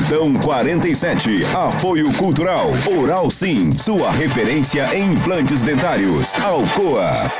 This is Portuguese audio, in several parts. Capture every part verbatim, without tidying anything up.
Plantão quarenta e sete. Apoio Cultural Oral Sim, sua referência em implantes dentários. Alcoa.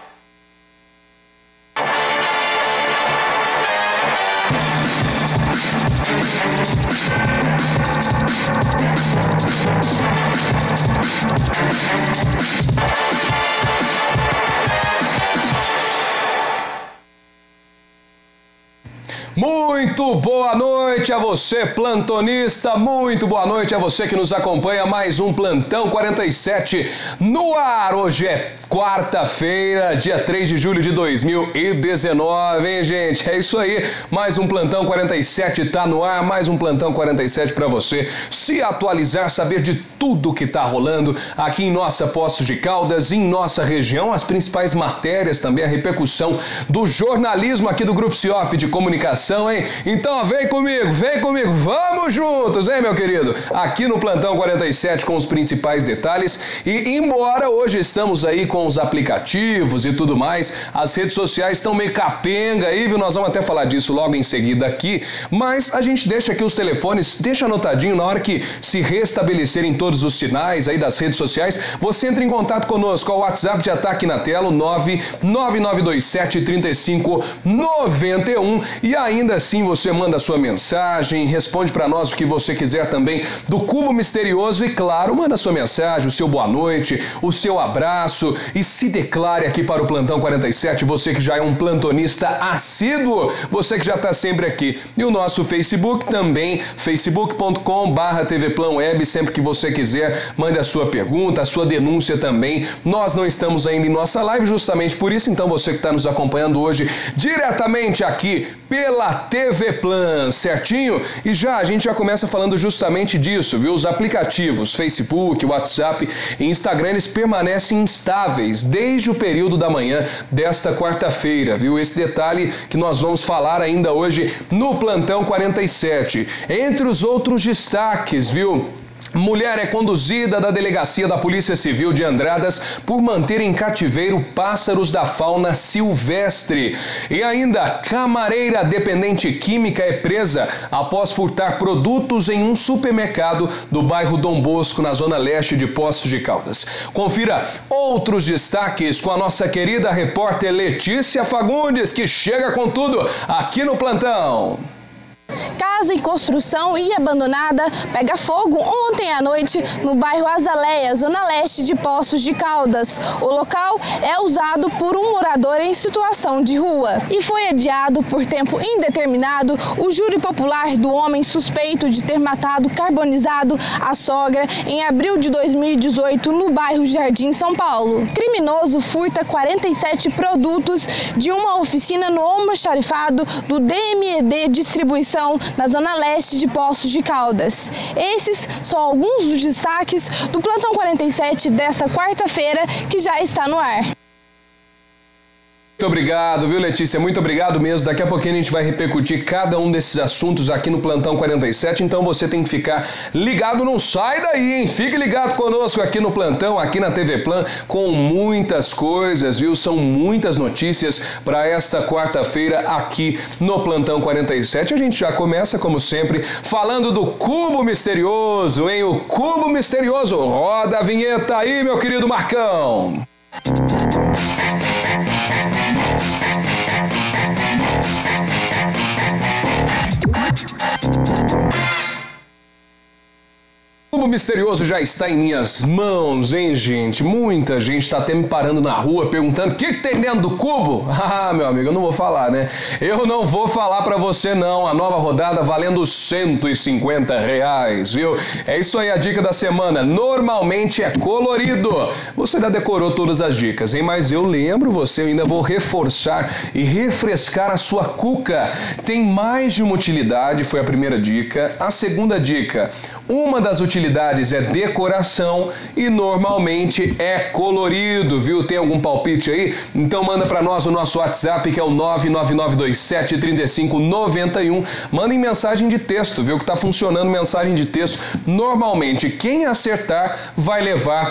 Muito boa noite a você, plantonista, muito boa noite a você que nos acompanha, mais um Plantão quarenta e sete no ar. Hoje é quarta-feira, dia três de julho de dois mil e dezenove, hein, gente? É isso aí, mais um Plantão quarenta e sete tá no ar, mais um Plantão quarenta e sete para você se atualizar, saber de tudo que tá rolando aqui em nossa Poços de Caldas, em nossa região, as principais matérias também, a repercussão do jornalismo aqui do Grupo Cioff de Comunicação. Hein? Então vem comigo, vem comigo, vamos juntos, hein, meu querido? Aqui no Plantão quarenta e sete com os principais detalhes. E embora hoje estamos aí com os aplicativos e tudo mais, as redes sociais estão meio capenga aí, viu? Nós vamos até falar disso logo em seguida aqui, mas a gente deixa aqui os telefones, deixa anotadinho na hora que se restabelecerem todos os sinais aí das redes sociais, você entra em contato conosco, o WhatsApp já tá aqui na tela, o nove nove nove dois sete três cinco nove um, e aí Ainda assim você manda a sua mensagem, responde para nós o que você quiser também do Cubo Misterioso e claro, manda a sua mensagem, o seu boa noite, o seu abraço e se declare aqui para o Plantão quarenta e sete, você que já é um plantonista assíduo, você que já está sempre aqui. E o nosso Facebook também, facebook ponto com barra tvplanweb, sempre que você quiser, mande a sua pergunta, a sua denúncia também. Nós não estamos ainda em nossa live justamente por isso, então você que está nos acompanhando hoje diretamente aqui pela T V Plan, certinho? E já a gente já começa falando justamente disso, viu? Os aplicativos Facebook, WhatsApp e Instagram, eles permanecem instáveis desde o período da manhã desta quarta-feira, viu? Esse detalhe que nós vamos falar ainda hoje no Plantão quarenta e sete. Entre os outros destaques, viu? Mulher é conduzida da Delegacia da Polícia Civil de Andradas por manter em cativeiro pássaros da fauna silvestre. E ainda, camareira dependente química é presa após furtar produtos em um supermercado do bairro Dom Bosco, na zona leste de Poços de Caldas. Confira outros destaques com a nossa querida repórter Letícia Fagundes, que chega com tudo aqui no Plantão. Casa em construção e abandonada pega fogo ontem à noite no bairro Azaleia, zona leste de Poços de Caldas. O local é usado por um morador em situação de rua e foi adiado por tempo indeterminado o júri popular do homem suspeito de ter matado carbonizado a sogra em abril de dois mil e dezoito no bairro Jardim, São Paulo. Criminoso furta quarenta e sete produtos de uma oficina no almoxarifado do D M E D Distribuição na zona leste de Poços de Caldas. Esses são alguns dos destaques do Plantão quarenta e sete desta quarta-feira, que já está no ar. Muito obrigado, viu, Letícia? Muito obrigado mesmo. Daqui a pouquinho a gente vai repercutir cada um desses assuntos aqui no Plantão quarenta e sete, então você tem que ficar ligado, não sai daí, hein? Fique ligado conosco aqui no Plantão, aqui na T V Plan, com muitas coisas, viu? São muitas notícias para esta quarta-feira aqui no Plantão quarenta e sete. A gente já começa, como sempre, falando do Cubo Misterioso, hein? O Cubo Misterioso. Roda a vinheta aí, meu querido Marcão. O Cubo Misterioso já está em minhas mãos, hein, gente? Muita gente está até me parando na rua perguntando o que, que tem dentro do cubo. Ah, meu amigo, eu não vou falar, né? Eu não vou falar para você, não. A nova rodada valendo cento e cinquenta reais, viu? É isso aí, a dica da semana. Normalmente é colorido. Você já decorou todas as dicas, hein? Mas eu lembro você, eu ainda vou reforçar e refrescar a sua cuca. Tem mais de uma utilidade, foi a primeira dica. A segunda dica, uma das utilidades é decoração e normalmente é colorido, viu? Tem algum palpite aí? Então manda para nós o nosso WhatsApp, que é o nove nove nove dois sete três cinco nove um. Mandem mensagem de texto, viu? Que tá funcionando mensagem de texto. Normalmente quem acertar vai levar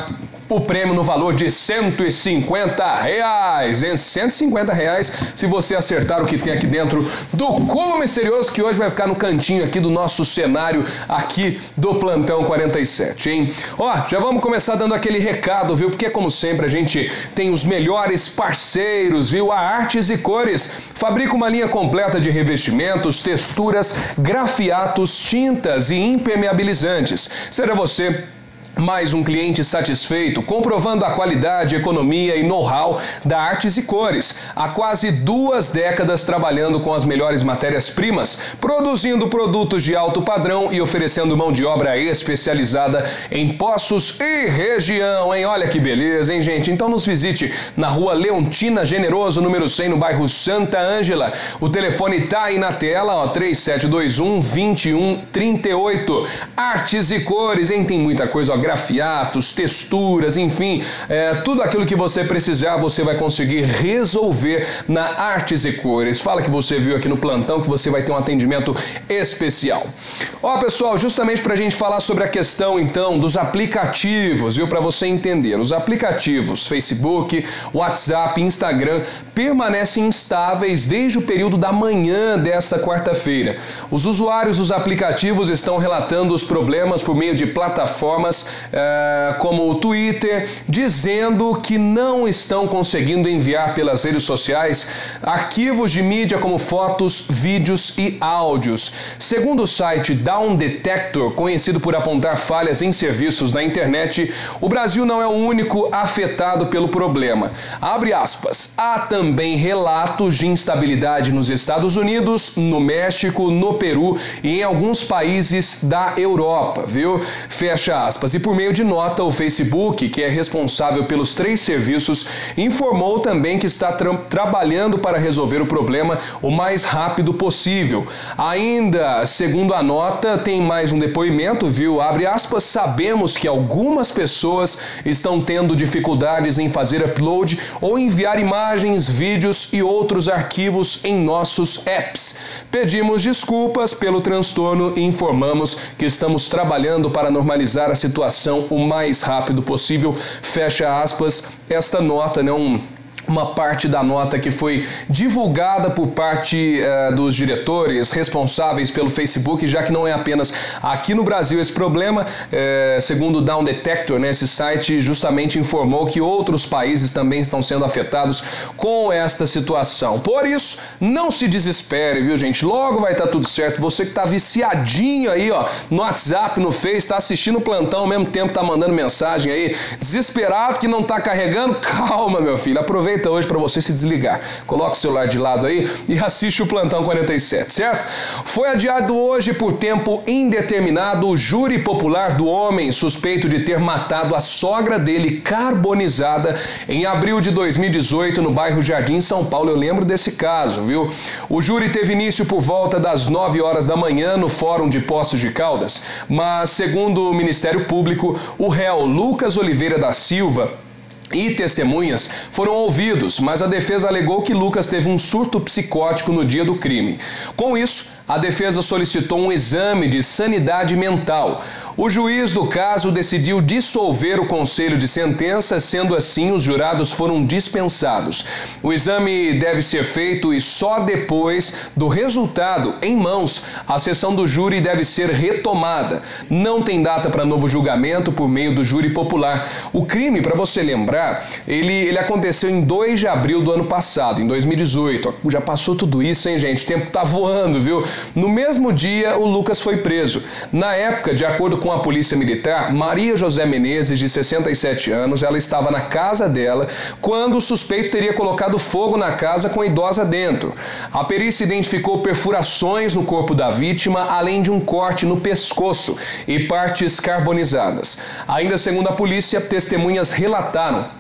o prêmio no valor de cento e cinquenta reais, hein? cento e cinquenta reais se você acertar o que tem aqui dentro do cubo misterioso, que hoje vai ficar no cantinho aqui do nosso cenário aqui do Plantão quarenta e sete, hein? Ó, já vamos começar dando aquele recado, viu? Porque como sempre a gente tem os melhores parceiros, viu? A Artes e Cores fabrica uma linha completa de revestimentos, texturas, grafiatos, tintas e impermeabilizantes. Será você mais um cliente satisfeito, comprovando a qualidade, economia e know-how da Artes e Cores. Há quase duas décadas trabalhando com as melhores matérias-primas, produzindo produtos de alto padrão e oferecendo mão de obra especializada em Poços e região, hein? Olha que beleza, hein, gente? Então nos visite na rua Leontina Generoso, número cem, no bairro Santa Ângela. O telefone tá aí na tela, ó, três sete dois um, dois um três oito. Artes e Cores, hein? Tem muita coisa, ó, grafiatos, texturas, enfim, é, tudo aquilo que você precisar você vai conseguir resolver na Artes e Cores. Fala que você viu aqui no plantão que você vai ter um atendimento especial. Ó, pessoal, justamente para a gente falar sobre a questão então dos aplicativos, viu, para você entender, os aplicativos Facebook, WhatsApp, Instagram permanecem instáveis desde o período da manhã desta quarta-feira. Os usuários dos aplicativos estão relatando os problemas por meio de plataformas Uh, como o Twitter, dizendo que não estão conseguindo enviar pelas redes sociais arquivos de mídia como fotos, vídeos e áudios. Segundo o site Down Detector, conhecido por apontar falhas em serviços na internet, o Brasil não é o único afetado pelo problema. Abre aspas. Há também relatos de instabilidade nos Estados Unidos, no México, no Peru e em alguns países da Europa, viu? Fecha aspas. E por meio de nota, o Facebook, que é responsável pelos três serviços, informou também que está tra trabalhando para resolver o problema o mais rápido possível. Ainda, segundo a nota, tem mais um depoimento, viu? Abre aspas, sabemos que algumas pessoas estão tendo dificuldades em fazer upload ou enviar imagens, vídeos e outros arquivos em nossos apps. Pedimos desculpas pelo transtorno e informamos que estamos trabalhando para normalizar a situação o mais rápido possível, fecha aspas. Esta nota, né, um, uma parte da nota que foi divulgada por parte uh, dos diretores responsáveis pelo Facebook, já que não é apenas aqui no Brasil esse problema, uh, segundo o Down Detector, né, esse site justamente informou que outros países também estão sendo afetados com esta situação. Por isso, não se desespere, viu, gente? Logo vai estar tudo certo. Você que está viciadinho aí, ó, no WhatsApp, no Face, está assistindo o plantão ao mesmo tempo, tá mandando mensagem aí, desesperado que não tá carregando, calma, meu filho, aproveita hoje para você se desligar. Coloca o celular de lado aí e assiste o Plantão quarenta e sete, certo? Foi adiado hoje por tempo indeterminado o júri popular do homem suspeito de ter matado a sogra dele carbonizada em abril de dois mil e dezoito no bairro Jardim, São Paulo. Eu lembro desse caso, viu? O júri teve início por volta das nove horas da manhã no Fórum de Poços de Caldas, mas segundo o Ministério Público, o réu Lucas Oliveira da Silva e testemunhas foram ouvidos, mas a defesa alegou que Lucas teve um surto psicótico no dia do crime. Com isso, a defesa solicitou um exame de sanidade mental. O juiz do caso decidiu dissolver o conselho de sentença, sendo assim os jurados foram dispensados. O exame deve ser feito e só depois do resultado em mãos, a sessão do júri deve ser retomada. Não tem data para novo julgamento por meio do júri popular. O crime, para você lembrar, ele, ele aconteceu em dois de abril do ano passado, em dois mil e dezoito. Já passou tudo isso, hein, gente? O tempo tá voando, viu? No mesmo dia, o Lucas foi preso. Na época, de acordo com a Polícia Militar, Maria José Menezes, de sessenta e sete anos, ela estava na casa dela quando o suspeito teria colocado fogo na casa com a idosa dentro. A perícia identificou perfurações no corpo da vítima, além de um corte no pescoço e partes carbonizadas. Ainda segundo a polícia, testemunhas relataram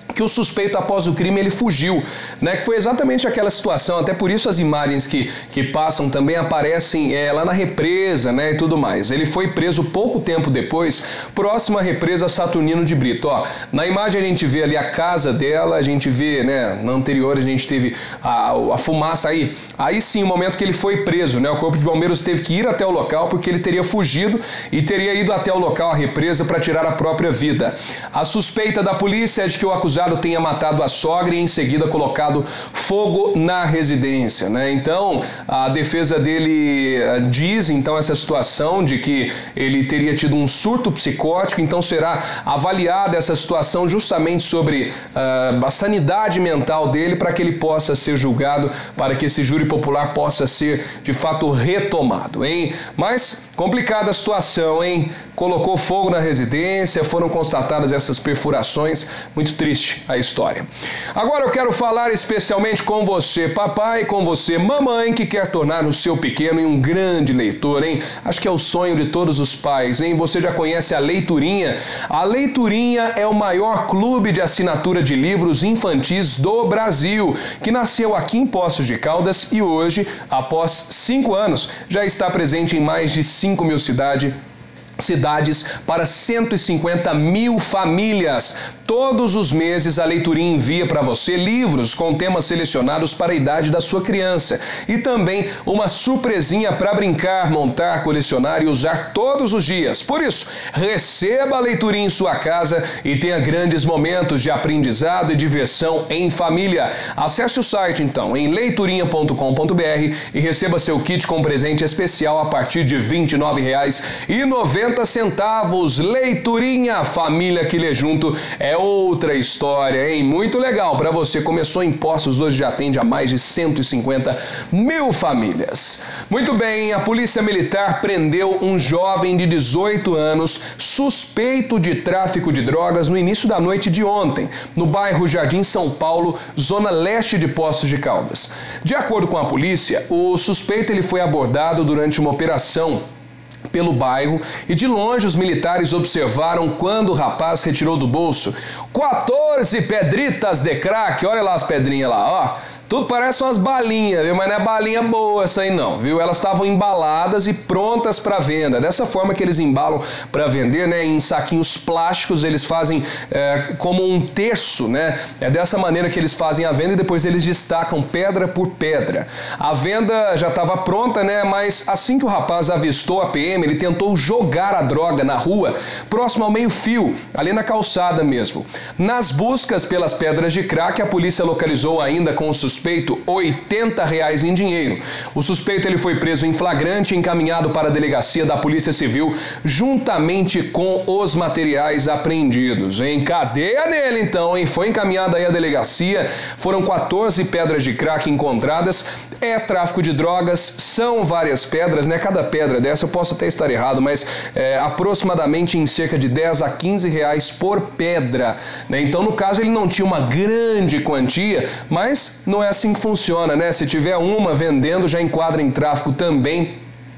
que o suspeito, após o crime, ele fugiu, né? Que foi exatamente aquela situação, até por isso as imagens que, que passam também aparecem é, lá na represa, né, e tudo mais. Ele foi preso pouco tempo depois, próximo à represa Saturnino de Brito. Ó, na imagem a gente vê ali a casa dela, a gente vê, né, na anterior a gente teve a, a fumaça aí. Aí sim, o momento que ele foi preso, né, o Corpo de Bombeiros teve que ir até o local porque ele teria fugido e teria ido até o local, a represa, para tirar a própria vida. A suspeita da polícia é de que o acusado tenha matado a sogra e em seguida colocado fogo na residência, né? Então, a defesa dele diz, então, essa situação de que ele teria tido um surto psicótico, então será avaliada essa situação justamente sobre uh, a sanidade mental dele para que ele possa ser julgado, para que esse júri popular possa ser, de fato, retomado, hein? Mas, complicada a situação, hein? Colocou fogo na residência, foram constatadas essas perfurações, muito triste a história. Agora eu quero falar especialmente com você, papai, com você, mamãe, que quer tornar o seu pequeno em um grande leitor, hein? Acho que é o sonho de todos os pais, hein? Você já conhece a Leiturinha? A Leiturinha é o maior clube de assinatura de livros infantis do Brasil, que nasceu aqui em Poços de Caldas e hoje, após cinco anos, já está presente em mais de cinco mil cidades. cidades para cento e cinquenta mil famílias. Todos os meses a Leiturinha envia para você livros com temas selecionados para a idade da sua criança e também uma surpresinha para brincar, montar, colecionar e usar todos os dias. Por isso, receba a Leiturinha em sua casa e tenha grandes momentos de aprendizado e diversão em família. Acesse o site então em leiturinha ponto com ponto br e receba seu kit com presente especial a partir de vinte e nove reais e noventa centavos. Leiturinha, família que lê junto é outra história, hein? Muito legal para você. Começou em Poços, hoje já atende a mais de cento e cinquenta mil famílias. Muito bem, a Polícia Militar prendeu um jovem de dezoito anos suspeito de tráfico de drogas no início da noite de ontem, no bairro Jardim São Paulo, zona leste de Poços de Caldas. De acordo com a polícia, o suspeito ele foi abordado durante uma operação pelo bairro e de longe os militares observaram quando o rapaz retirou do bolso quatorze pedritas de crack. Olha lá as pedrinhas lá, ó. Tudo parece umas balinhas, viu? Mas não é balinha boa essa aí não, viu? Elas estavam embaladas e prontas para venda. Dessa forma que eles embalam para vender, né? Em saquinhos plásticos, eles fazem é, como um terço, né? É dessa maneira que eles fazem a venda e depois eles destacam pedra por pedra. A venda já estava pronta, né? Mas assim que o rapaz avistou a P M, ele tentou jogar a droga na rua, próximo ao meio-fio, ali na calçada mesmo. Nas buscas pelas pedras de crack, a polícia localizou ainda com o suspeito oitenta reais em dinheiro. O suspeito ele foi preso em flagrante e encaminhado para a delegacia da Polícia Civil juntamente com os materiais apreendidos. Em cadeia nele então, hein? Foi encaminhado aí à delegacia, foram quatorze pedras de crack encontradas. É tráfico de drogas, são várias pedras, né? Cada pedra dessa, eu posso até estar errado, mas é, aproximadamente em cerca de dez a quinze reais por pedra, né? Então no caso ele não tinha uma grande quantia, mas não é assim que funciona, né? Se tiver uma vendendo, já enquadra em tráfico também.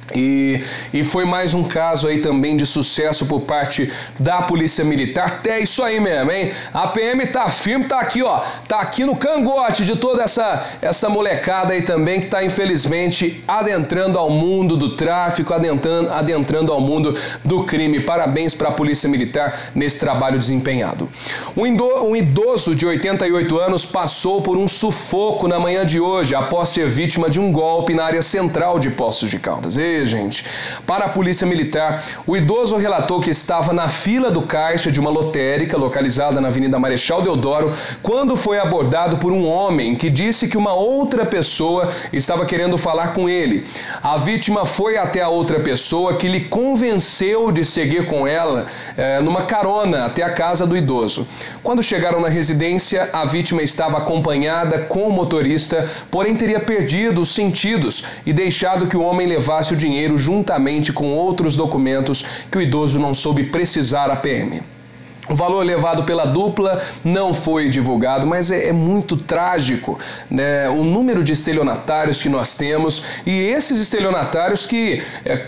E, e foi mais um caso aí também de sucesso por parte da Polícia Militar. Até isso aí mesmo, hein? A P M tá firme, tá aqui, ó. Tá aqui no cangote de toda essa, essa molecada aí também que tá infelizmente adentrando ao mundo do tráfico, adentrando, adentrando ao mundo do crime. Parabéns para a Polícia Militar nesse trabalho desempenhado. Um, indo, um idoso de oitenta e oito anos passou por um sufoco na manhã de hoje após ser vítima de um golpe na área central de Poços de Caldas. E gente. Para a Polícia Militar, o idoso relatou que estava na fila do caixa de uma lotérica localizada na Avenida Marechal Deodoro quando foi abordado por um homem que disse que uma outra pessoa estava querendo falar com ele. A vítima foi até a outra pessoa que lhe convenceu de seguir com ela eh, numa carona até a casa do idoso. Quando chegaram na residência, a vítima estava acompanhada com o motorista, porém teria perdido os sentidos e deixado que o homem levasse o dinheiro dinheiro juntamente com outros documentos que o idoso não soube precisar à P M. O valor levado pela dupla não foi divulgado, mas é, é muito trágico, né? O número de estelionatários que nós temos e esses estelionatários que... É,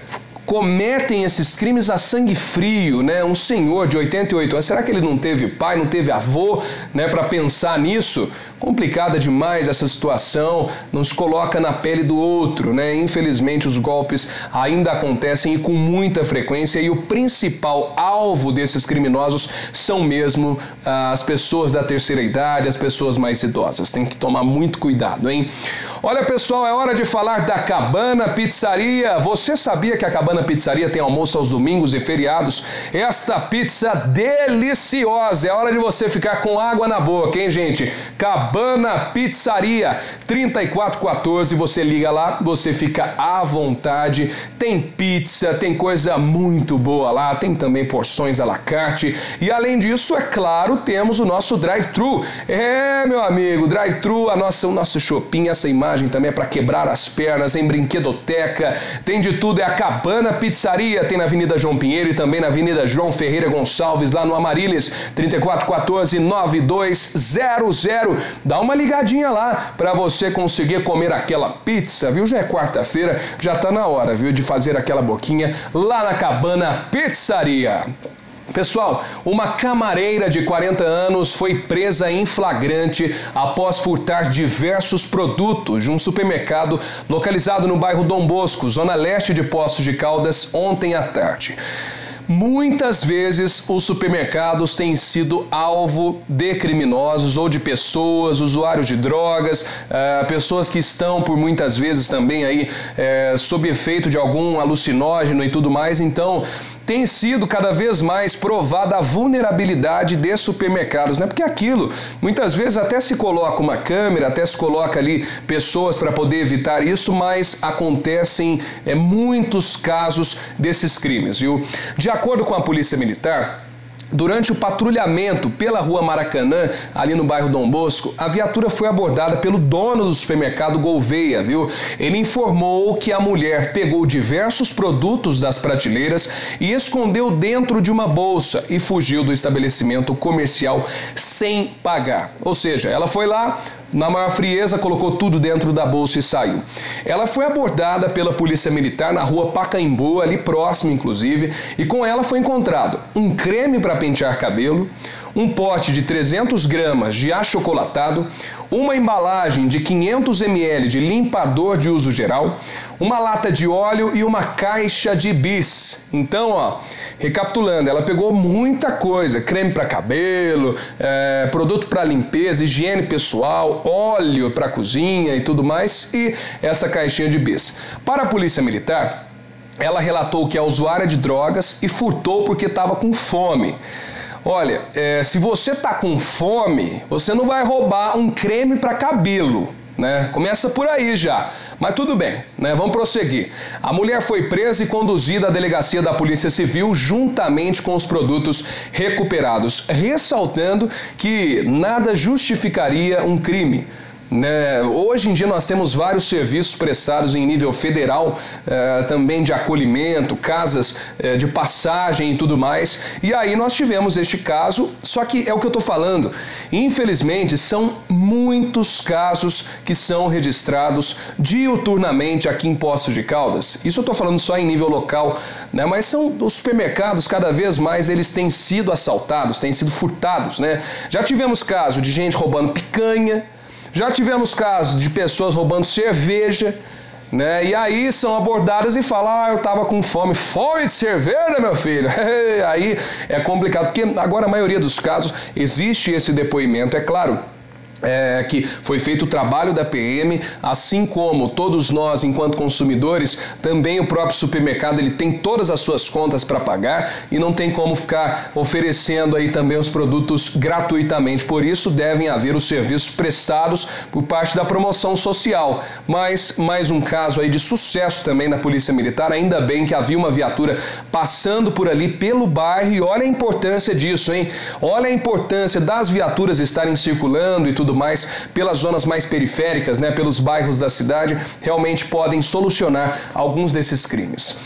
cometem esses crimes a sangue frio, né? Um senhor de oitenta e oito anos, será que ele não teve pai, não teve avô, né, para pensar nisso? Complicada demais essa situação, não se coloca na pele do outro, né? Infelizmente os golpes ainda acontecem e com muita frequência, e o principal alvo desses criminosos são mesmo ah, as pessoas da terceira idade, as pessoas mais idosas. Tem que tomar muito cuidado, hein? Olha, pessoal, é hora de falar da Cabana Pizzaria. Você sabia que a Cabana Pizzaria tem almoço aos domingos e feriados? Esta pizza deliciosa, é hora de você ficar com água na boca, hein, gente? Cabana Pizzaria, trinta e quatro quatorze, você liga lá, você fica à vontade. Tem pizza, tem coisa muito boa lá, tem também porções à la carte. E além disso, é claro, temos o nosso drive-thru. É, meu amigo, drive-thru, a nossa, o nosso shopping, essa imagem também é para quebrar as pernas, em brinquedoteca, tem de tudo, é a Cabana Pizzaria, tem na Avenida João Pinheiro e também na Avenida João Ferreira Gonçalves, lá no Amarilis, trinta e quatro quatorze, nove dois zero zero. Dá uma ligadinha lá para você conseguir comer aquela pizza, viu? Já é quarta-feira, já tá na hora, viu, de fazer aquela boquinha lá na Cabana Pizzaria. Pessoal, uma camareira de quarenta anos foi presa em flagrante após furtar diversos produtos de um supermercado localizado no bairro Dom Bosco, zona leste de Poços de Caldas, ontem à tarde. Muitas vezes os supermercados têm sido alvo de criminosos ou de pessoas, usuários de drogas, uh, pessoas que estão por muitas vezes também aí uh, sob efeito de algum alucinógeno e tudo mais. Então tem sido cada vez mais provada a vulnerabilidade de supermercados, né? Porque aquilo, muitas vezes até se coloca uma câmera, até se coloca ali pessoas para poder evitar isso, mas acontecem é, muitos casos desses crimes, viu? De acordo com a Polícia Militar, durante o patrulhamento pela rua Maracanã, ali no bairro Dom Bosco, a viatura foi abordada pelo dono do supermercado Gouveia, viu? Ele informou que a mulher pegou diversos produtos das prateleiras e escondeu dentro de uma bolsa e fugiu do estabelecimento comercial sem pagar. Ou seja, ela foi lá, na maior frieza, colocou tudo dentro da bolsa e saiu. Ela foi abordada pela Polícia Militar na rua Pacaembu, ali próximo inclusive, e com ela foi encontrado um creme para pentear cabelo, um pote de trezentos gramas de achocolatado, uma embalagem de quinhentos mililitros de limpador de uso geral, uma lata de óleo e uma caixa de bis. Então, ó, recapitulando, ela pegou muita coisa, creme para cabelo, é, produto para limpeza, higiene pessoal, óleo para cozinha e tudo mais, e essa caixinha de bis. Para a Polícia Militar, ela relatou que é usuária de drogas e furtou porque estava com fome. Olha, é, se você tá com fome, você não vai roubar um creme para cabelo, né? Começa por aí já, mas tudo bem, né? Vamos prosseguir. A mulher foi presa e conduzida à delegacia da Polícia Civil juntamente com os produtos recuperados, ressaltando que nada justificaria um crime. Né? Hoje em dia nós temos vários serviços prestados em nível federal, eh, também de acolhimento, casas eh, de passagem e tudo mais. E aí nós tivemos este caso, só que é o que eu estou falando. Infelizmente são muitos casos que são registrados diuturnamente aqui em Poços de Caldas. Isso eu estou falando só em nível local, né? Mas são os supermercados, cada vez mais eles têm sido assaltados, têm sido furtados, né? Já tivemos caso de gente roubando picanha. Já tivemos casos de pessoas roubando cerveja, né? E aí são abordadas e falam, ah, eu tava com fome. Fome de cerveja, meu filho? Aí é complicado, porque agora a maioria dos casos existe esse depoimento, é claro. É, que foi feito o trabalho da P M, assim como todos nós, enquanto consumidores, também o próprio supermercado ele tem todas as suas contas para pagar e não tem como ficar oferecendo aí também os produtos gratuitamente. Por isso devem haver os serviços prestados por parte da promoção social. Mas mais um caso aí de sucesso também na Polícia Militar, ainda bem que havia uma viatura passando por ali pelo bairro e olha a importância disso, hein? Olha a importância das viaturas estarem circulando e tudo mais pelas zonas mais periféricas, né, pelos bairros da cidade, realmente podem solucionar alguns desses crimes.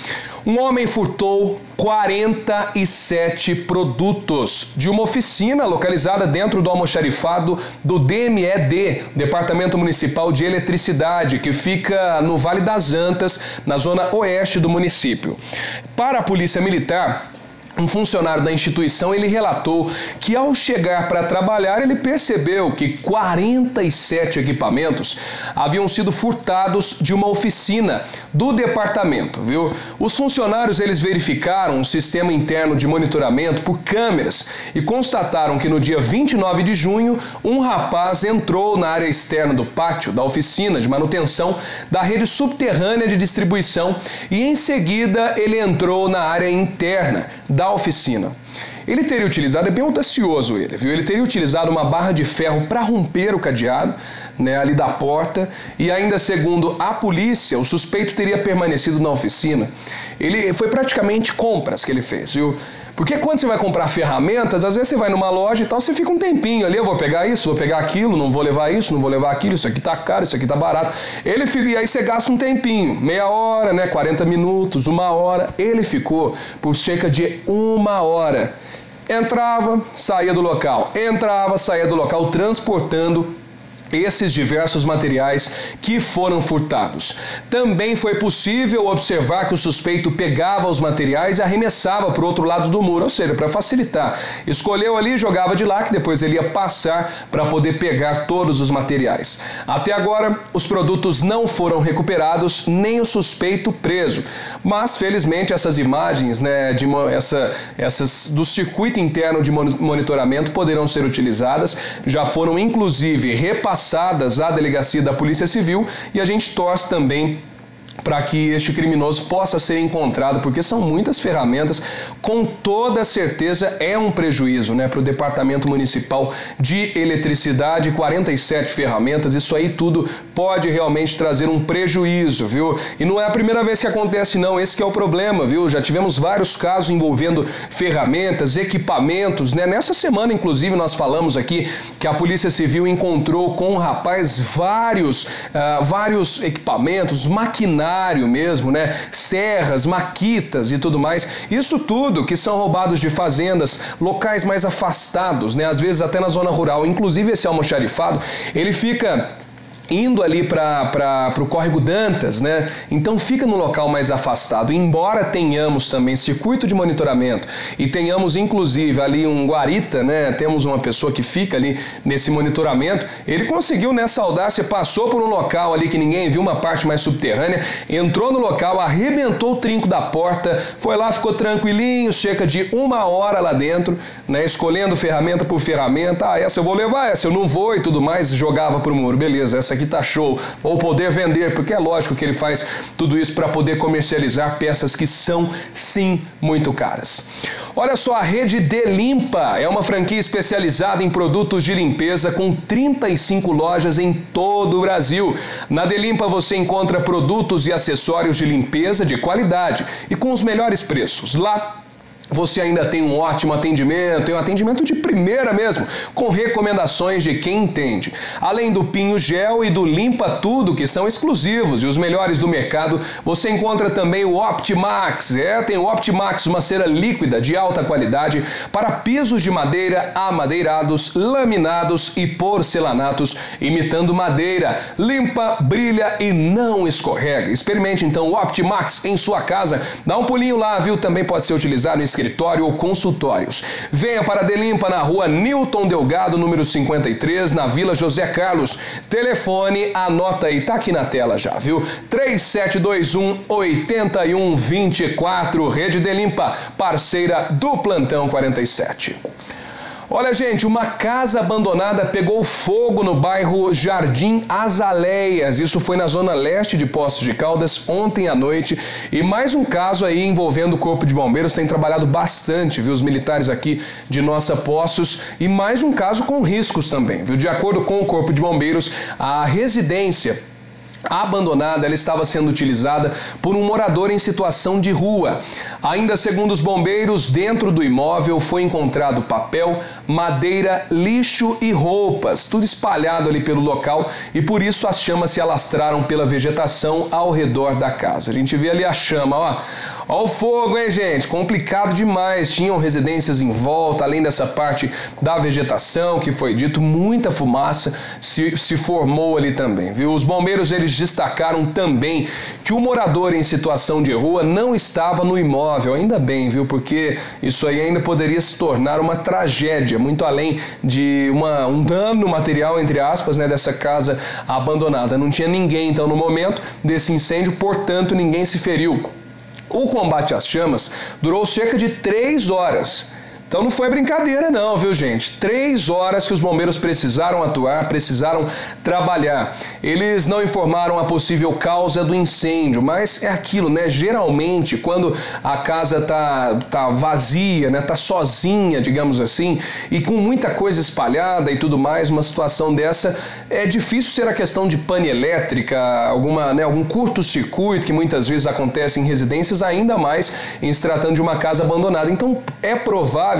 Um homem furtou quarenta e sete produtos de uma oficina localizada dentro do almoxarifado do D M E D, Departamento Municipal de Eletricidade, que fica no Vale das Antas, na zona oeste do município. Para a Polícia Militar, um funcionário da instituição, ele relatou que ao chegar para trabalhar, ele percebeu que quarenta e sete equipamentos haviam sido furtados de uma oficina do departamento, viu? Os funcionários, eles verificaram um sistema interno de monitoramento por câmeras e constataram que no dia vinte e nove de junho, um rapaz entrou na área externa do pátio da oficina de manutenção da rede subterrânea de distribuição e em seguida ele entrou na área interna da oficina. Ele teria utilizado, é bem audacioso ele, viu? Ele teria utilizado uma barra de ferro para romper o cadeado, né, ali da porta, e ainda segundo a polícia, o suspeito teria permanecido na oficina. Ele foi praticamente compras que ele fez, viu? Porque quando você vai comprar ferramentas, às vezes você vai numa loja e tal, você fica um tempinho ali, eu vou pegar isso, vou pegar aquilo, não vou levar isso, não vou levar aquilo, isso aqui tá caro, isso aqui tá barato. Ele fica, e aí você gasta um tempinho, meia hora, né, quarenta minutos, uma hora. Ele ficou por cerca de uma hora. Entrava, saía do local, entrava, saía do local, transportando esses diversos materiais que foram furtados. Também foi possível observar que o suspeito pegava os materiais e arremessava para o outro lado do muro, ou seja, para facilitar. Escolheu ali, jogava de lá, que depois ele ia passar para poder pegar todos os materiais. Até agora, os produtos não foram recuperados, nem o suspeito preso. Mas, felizmente, essas imagens, né, de essa, essas, do circuito interno de monitoramento poderão ser utilizadas, já foram inclusive repassadas passadas à delegacia da Polícia Civil e a gente torce também para que este criminoso possa ser encontrado, porque são muitas ferramentas, com toda certeza é um prejuízo, né, para o Departamento Municipal de Eletricidade, quarenta e sete ferramentas, isso aí tudo pode realmente trazer um prejuízo, viu? E não é a primeira vez que acontece não, esse que é o problema, viu? Já tivemos vários casos envolvendo ferramentas, equipamentos, né? Nessa semana, inclusive, nós falamos aqui que a Polícia Civil encontrou com um rapaz vários, uh, vários equipamentos, maquinários, mesmo, né? Serras, maquitas e tudo mais. Isso tudo que são roubados de fazendas, locais mais afastados, né? Às vezes até na zona rural. Inclusive esse almoxarifado, ele fica indo ali para o córrego Dantas, né? Então fica no local mais afastado. Embora tenhamos também circuito de monitoramento e tenhamos inclusive ali um guarita, né? Temos uma pessoa que fica ali nesse monitoramento, ele conseguiu nessa audácia, passou por um local ali que ninguém viu, uma parte mais subterrânea, entrou no local, arrebentou o trinco da porta, foi lá, ficou tranquilinho, cerca de uma hora lá dentro, né? Escolhendo ferramenta por ferramenta, ah, essa eu vou levar, essa eu não vou e tudo mais, jogava pro muro, beleza, essa aqui tá show, ou poder vender, porque é lógico que ele faz tudo isso para poder comercializar peças que são sim muito caras. Olha só, a rede Delimpa é uma franquia especializada em produtos de limpeza com trinta e cinco lojas em todo o Brasil. Na Delimpa você encontra produtos e acessórios de limpeza de qualidade e com os melhores preços. Lá você ainda tem um ótimo atendimento, tem um atendimento de primeira mesmo, com recomendações de quem entende. Além do Pinho Gel e do Limpa Tudo, que são exclusivos e os melhores do mercado, você encontra também o Optimax. É, tem o Optimax, uma cera líquida de alta qualidade para pisos de madeira, amadeirados, laminados e porcelanatos, imitando madeira. Limpa, brilha e não escorrega. Experimente então o Optimax em sua casa. Dá um pulinho lá, viu? Também pode ser utilizado em escritório ou consultórios. Venha para a Delimpa na rua Newton Delgado, número cinquenta e três, na Vila José Carlos. Telefone, anota aí, tá aqui na tela já, viu? três sete dois um, oito um dois quatro, Rede Delimpa, parceira do Plantão quarenta e sete. Olha, gente, uma casa abandonada pegou fogo no bairro Jardim Azaleias. Isso foi na zona leste de Poços de Caldas ontem à noite. E mais um caso aí envolvendo o Corpo de Bombeiros. Tem trabalhado bastante, viu, os militares aqui de nossa Poços. E mais um caso com riscos também, viu? De acordo com o Corpo de Bombeiros, a residência abandonada, ela estava sendo utilizada por um morador em situação de rua. Ainda segundo os bombeiros, dentro do imóvel foi encontrado papel, madeira, lixo e roupas, tudo espalhado ali pelo local, e por isso as chamas se alastraram pela vegetação ao redor da casa. A gente vê ali a chama, ó. Ó o fogo, hein, gente? Complicado demais. Tinham residências em volta, além dessa parte da vegetação, que foi dito, muita fumaça se, se formou ali também, viu? Os bombeiros, eles destacaram também que o morador em situação de rua não estava no imóvel. Ainda bem, viu? Porque isso aí ainda poderia se tornar uma tragédia, muito além de uma, um dano material, entre aspas, né, dessa casa abandonada. Não tinha ninguém, então, no momento desse incêndio, portanto, ninguém se feriu. O combate às chamas durou cerca de três horas. Então não foi brincadeira não, viu, gente? Três horas que os bombeiros precisaram atuar, precisaram trabalhar. Eles não informaram a possível causa do incêndio, mas é aquilo, né? Geralmente, quando a casa tá, tá vazia, né? Tá sozinha, digamos assim, e com muita coisa espalhada e tudo mais, uma situação dessa, é difícil ser a questão de pane elétrica, alguma, né? algum curto-circuito que muitas vezes acontece em residências, ainda mais em se tratando de uma casa abandonada. Então é provável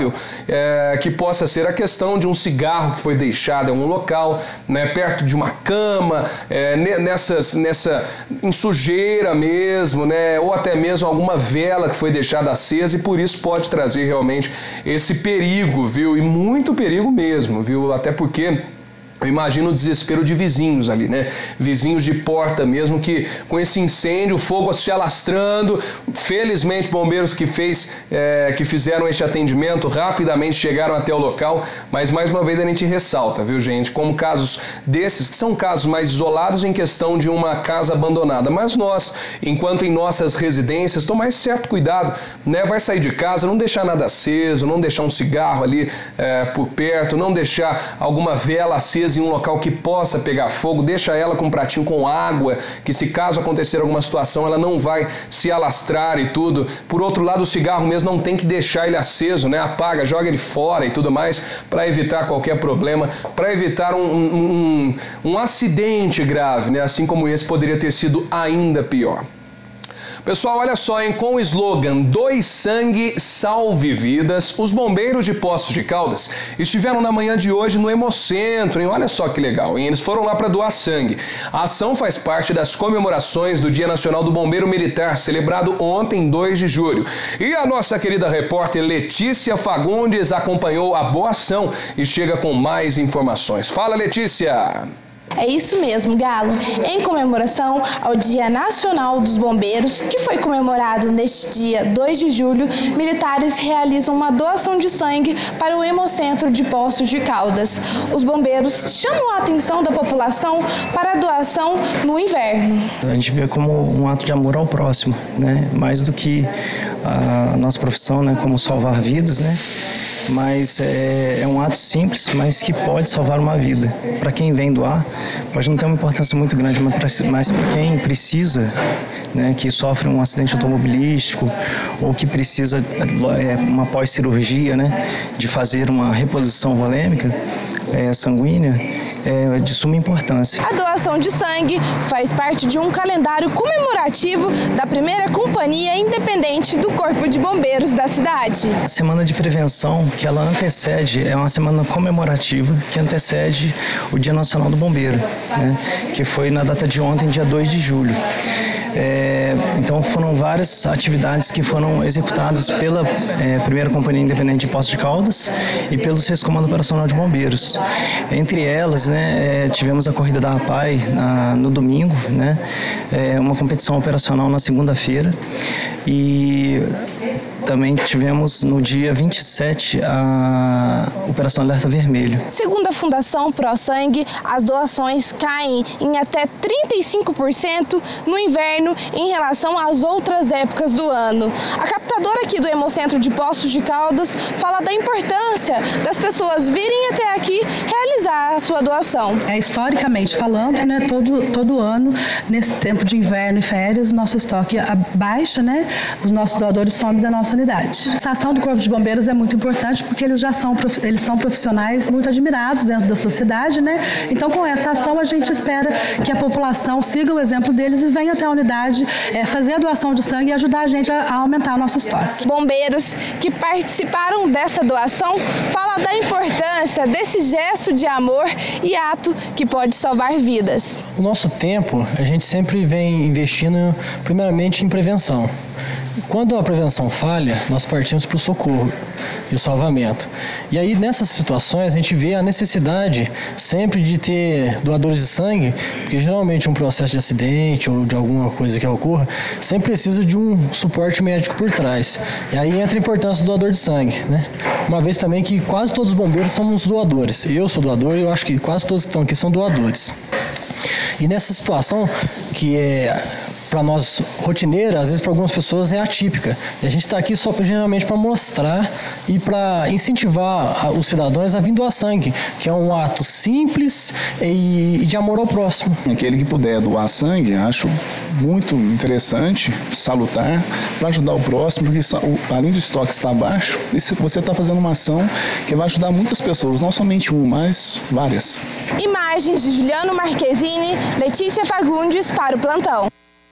É, que possa ser a questão de um cigarro que foi deixado em um local, né, perto de uma cama, é, nessas, nessa em sujeira mesmo, né, ou até mesmo alguma vela que foi deixada acesa, e por isso pode trazer realmente esse perigo, viu? E muito perigo mesmo, viu? Até porque eu imagino o desespero de vizinhos ali, né? Vizinhos de porta mesmo, que com esse incêndio, o fogo se alastrando. Felizmente, bombeiros que, fez, é, que fizeram este atendimento rapidamente chegaram até o local, mas mais uma vez a gente ressalta, viu, gente? Como casos desses, que são casos mais isolados em questão de uma casa abandonada. Mas nós, enquanto em nossas residências, tomar certo cuidado, né? Vai sair de casa, não deixar nada aceso, não deixar um cigarro ali é, por perto, não deixar alguma vela acesa em um local que possa pegar fogo, deixa ela com um pratinho com água, que se caso acontecer alguma situação, ela não vai se alastrar e tudo. Por outro lado, o cigarro mesmo não tem que deixar ele aceso, né? Apaga, joga ele fora e tudo mais, para evitar qualquer problema, para evitar um, um, um, um acidente grave, né? Assim como esse poderia ter sido ainda pior. Pessoal, olha só, hein? Com o slogan Doe Sangue, Salve Vidas, os bombeiros de Poços de Caldas estiveram na manhã de hoje no Hemocentro, hein? Olha só que legal, hein? Eles foram lá para doar sangue. A ação faz parte das comemorações do Dia Nacional do Bombeiro Militar, celebrado ontem, dois de julho. E a nossa querida repórter Letícia Fagundes acompanhou a boa ação e chega com mais informações. Fala, Letícia! É isso mesmo, Galo. Em comemoração ao Dia Nacional dos Bombeiros, que foi comemorado neste dia dois de julho, militares realizam uma doação de sangue para o Hemocentro de Poços de Caldas. Os bombeiros chamam a atenção da população para a doação no inverno. A gente vê como um ato de amor ao próximo, né? Mais do que a nossa profissão, né? Como salvar vidas, né? Mas é, é um ato simples, mas que pode salvar uma vida. Para quem vem doar, pode não ter uma importância muito grande, mas para quem precisa, né, que sofre um acidente automobilístico ou que precisa é, uma pós-cirurgia, né, de fazer uma reposição volêmica é, sanguínea, é de suma importância. A doação de sangue faz parte de um calendário comemorativo da primeira companhia independente do Corpo de Bombeiros da cidade. A semana de prevenção, que ela antecede, é uma semana comemorativa que antecede o Dia Nacional do Bombeiro, né, que foi na data de ontem, dia dois de julho. É, então foram várias atividades que foram executadas pela é, primeira Companhia Independente de Poços de Caldas e pelo sexto Comando Operacional de Bombeiros. Entre elas, né, é, tivemos a Corrida da APAI na, no domingo, né, é, uma competição operacional na segunda-feira, e também tivemos no dia vinte e sete a Operação Alerta Vermelho. Segundo a Fundação Pro Sangue, as doações caem em até trinta e cinco por cento no inverno em relação às outras épocas do ano. A captadora aqui do Hemocentro de Poços de Caldas fala da importância das pessoas virem até aqui realizar realizar a sua doação. É, historicamente falando, né, todo, todo ano, nesse tempo de inverno e férias, o nosso estoque baixa, né, os nossos doadores somem da nossa unidade. Essa ação do Corpo de Bombeiros é muito importante porque eles já são, eles são profissionais muito admirados dentro da sociedade, né? Então, com essa ação, a gente espera que a população siga o exemplo deles e venha até a unidade é, fazer a doação de sangue e ajudar a gente a, a aumentar o nosso estoque. Bombeiros que participaram dessa doação falam da importância desse gesto de amor e ato que pode salvar vidas. O nosso tempo, a gente sempre vem investindo primeiramente em prevenção. Quando a prevenção falha, nós partimos para o socorro e o salvamento. E aí, nessas situações, a gente vê a necessidade sempre de ter doadores de sangue, porque geralmente um processo de acidente ou de alguma coisa que ocorra, sempre precisa de um suporte médico por trás. E aí entra a importância do doador de sangue, né? Uma vez também que quase todos os bombeiros somos doadores. Eu sou doador e eu acho que quase todos que estão aqui são doadores. E nessa situação, que é para nós rotineira, às vezes para algumas pessoas é atípica. E a gente está aqui só geralmente para mostrar e para incentivar os cidadãos a vir doar sangue, que é um ato simples e de amor ao próximo. Aquele que puder doar sangue, acho muito interessante, salutar, para ajudar o próximo, porque além do estoque estar baixo, você está fazendo uma ação que vai ajudar muitas pessoas, não somente uma, mas várias. Imagens de Juliano Marquezine, Letícia Fagundes para o Plantão.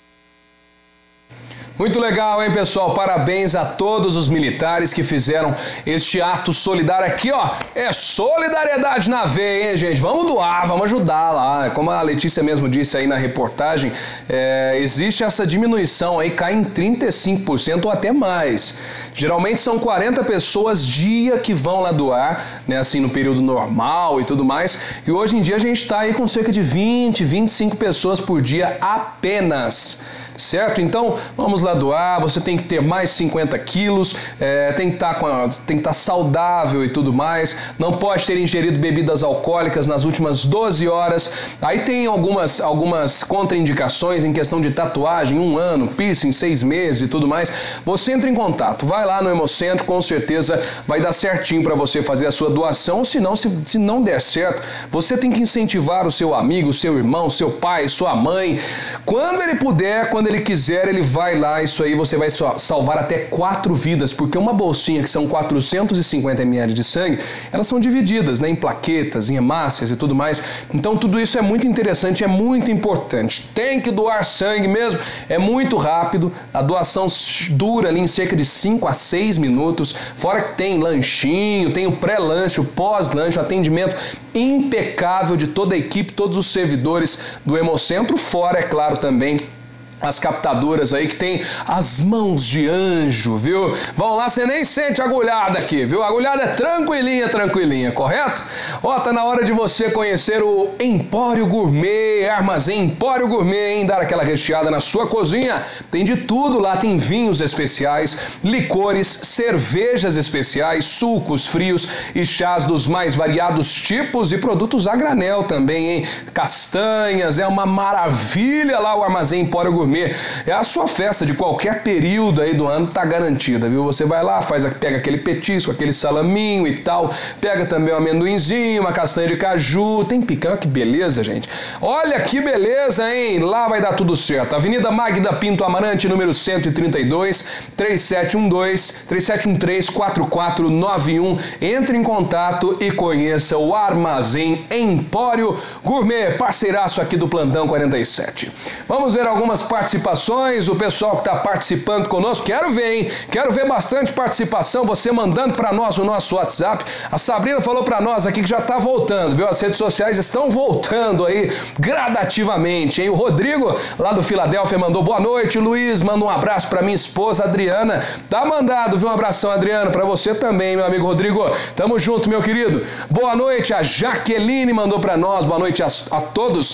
Muito legal, hein, pessoal? Parabéns a todos os militares que fizeram este ato solidário aqui, ó. É solidariedade na veia, hein, gente? Vamos doar, vamos ajudar lá. Como a Letícia mesmo disse aí na reportagem, é, existe essa diminuição aí, cai em trinta e cinco por cento ou até mais. Geralmente são quarenta pessoas dia que vão lá doar, né, assim, no período normal e tudo mais. E hoje em dia a gente tá aí com cerca de vinte, vinte e cinco pessoas por dia apenas. Certo? Então, vamos lá doar, você tem que ter mais cinquenta quilos, é, tem que estar tem que estar saudável e tudo mais, não pode ter ingerido bebidas alcoólicas nas últimas doze horas, aí tem algumas, algumas contraindicações em questão de tatuagem, um ano, piercing, seis meses e tudo mais. Você entra em contato, vai lá no Hemocentro, com certeza vai dar certinho para você fazer a sua doação, senão, se, se não der certo, você tem que incentivar o seu amigo, seu irmão, seu pai, sua mãe, quando ele puder, quando ele quiser, ele vai lá, isso aí você vai salvar até quatro vidas, porque uma bolsinha que são quatrocentos e cinquenta mililitros de sangue, elas são divididas, né, em plaquetas, em hemácias e tudo mais, então tudo isso é muito interessante, é muito importante, tem que doar sangue mesmo, é muito rápido, a doação dura ali em cerca de cinco a seis minutos, fora que tem lanchinho, tem o pré-lanche, o pós-lanche, o atendimento impecável de toda a equipe, todos os servidores do Hemocentro, fora, é claro, também as captadoras aí que tem as mãos de anjo, viu? Vão lá, você nem sente agulhada aqui, viu? A agulhada é tranquilinha, tranquilinha, correto? Ó, tá na hora de você conhecer o Empório Gourmet, Armazém Empório Gourmet, hein? Dar aquela recheada na sua cozinha. Tem de tudo lá, tem vinhos especiais, licores, cervejas especiais, sucos frios e chás dos mais variados tipos e produtos a granel também, hein? Castanhas, é uma maravilha lá o Armazém Empório Gourmet. É a sua festa de qualquer período aí do ano, tá garantida, viu? Você vai lá, faz, pega aquele petisco, aquele salaminho e tal, pega também um amendoinzinho, uma castanha de caju, tem picanha, que beleza, gente. Olha que beleza, hein? Lá vai dar tudo certo. Avenida Magda Pinto Amarante, número cento e trinta e dois, três sete um dois, três sete um três, quatro quatro nove um. Entre em contato e conheça o Armazém Empório Gourmet, parceiraço aqui do Plantão quarenta e sete. Vamos ver algumas participações, o pessoal que está participando conosco, quero ver, hein? Quero ver bastante participação, você mandando para nós o nosso WhatsApp. A Sabrina falou para nós aqui que já está voltando, viu? As redes sociais estão voltando aí gradativamente, hein? O Rodrigo, lá do Filadélfia, mandou boa noite, Luiz, manda um abraço para minha esposa Adriana. Tá mandado, viu? Um abração, Adriana, para você também, meu amigo Rodrigo. Tamo junto, meu querido. Boa noite, a Jaqueline mandou para nós, boa noite a, a todos.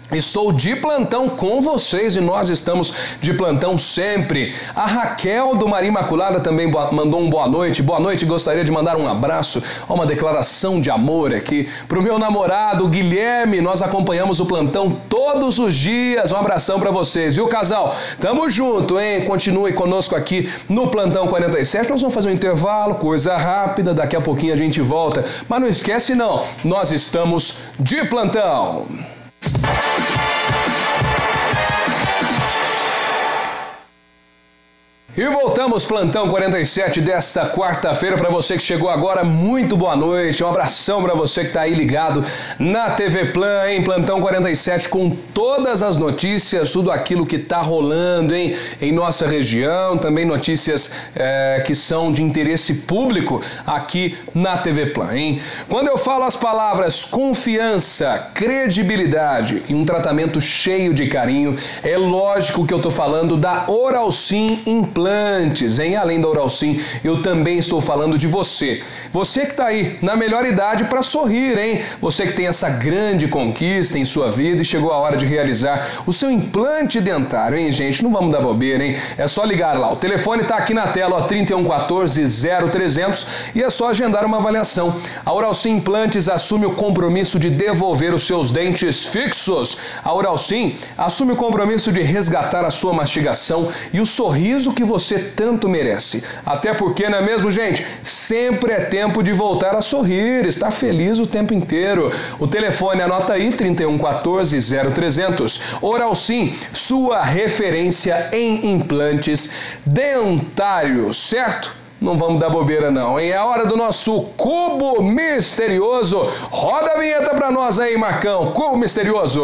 Estou de plantão com vocês e nós estamos de plantão sempre. A Raquel do Maria Imaculada também mandou um boa noite. Boa noite, gostaria de mandar um abraço, uma declaração de amor aqui para o meu namorado Guilherme. Nós acompanhamos o plantão todos os dias. Um abração para vocês, viu, casal? Tamo junto, hein? Continue conosco aqui no Plantão quarenta e sete. Nós vamos fazer um intervalo, coisa rápida. Daqui a pouquinho a gente volta. Mas não esquece não, nós estamos de plantão. E voltamos, Plantão quarenta e sete desta quarta-feira. Para você que chegou agora, muito boa noite. Um abração para você que está aí ligado na T V Plan, hein? Plantão quarenta e sete com todas as notícias, tudo aquilo que está rolando, hein? Em nossa região, também notícias é, que são de interesse público aqui na T V Plan, hein? Quando eu falo as palavras confiança, credibilidade e um tratamento cheio de carinho, é lógico que eu estou falando da Oralsim Implantes. Implantes, hein? Além da Oralsim, eu também estou falando de você. Você que está aí na melhor idade para sorrir, hein? Você que tem essa grande conquista em sua vida e chegou a hora de realizar o seu implante dentário, hein, gente? Não vamos dar bobeira, hein? É só ligar lá. O telefone está aqui na tela, ó, trinta e um quatorze, zero trezentos, e é só agendar uma avaliação. A Oralsim Implantes assume o compromisso de devolver os seus dentes fixos. A Oralsim assume o compromisso de resgatar a sua mastigação e o sorriso que você tanto merece. Até porque, não é mesmo, gente? Sempre é tempo de voltar a sorrir, estar feliz o tempo inteiro. O telefone, anota aí, trinta e um quatorze, zero trezentos. Oralsim, sua referência em implantes dentários, certo? Não vamos dar bobeira não, hein? É a hora do nosso Cubo Misterioso. Roda a vinheta pra nós aí, Marcão. Cubo Misterioso.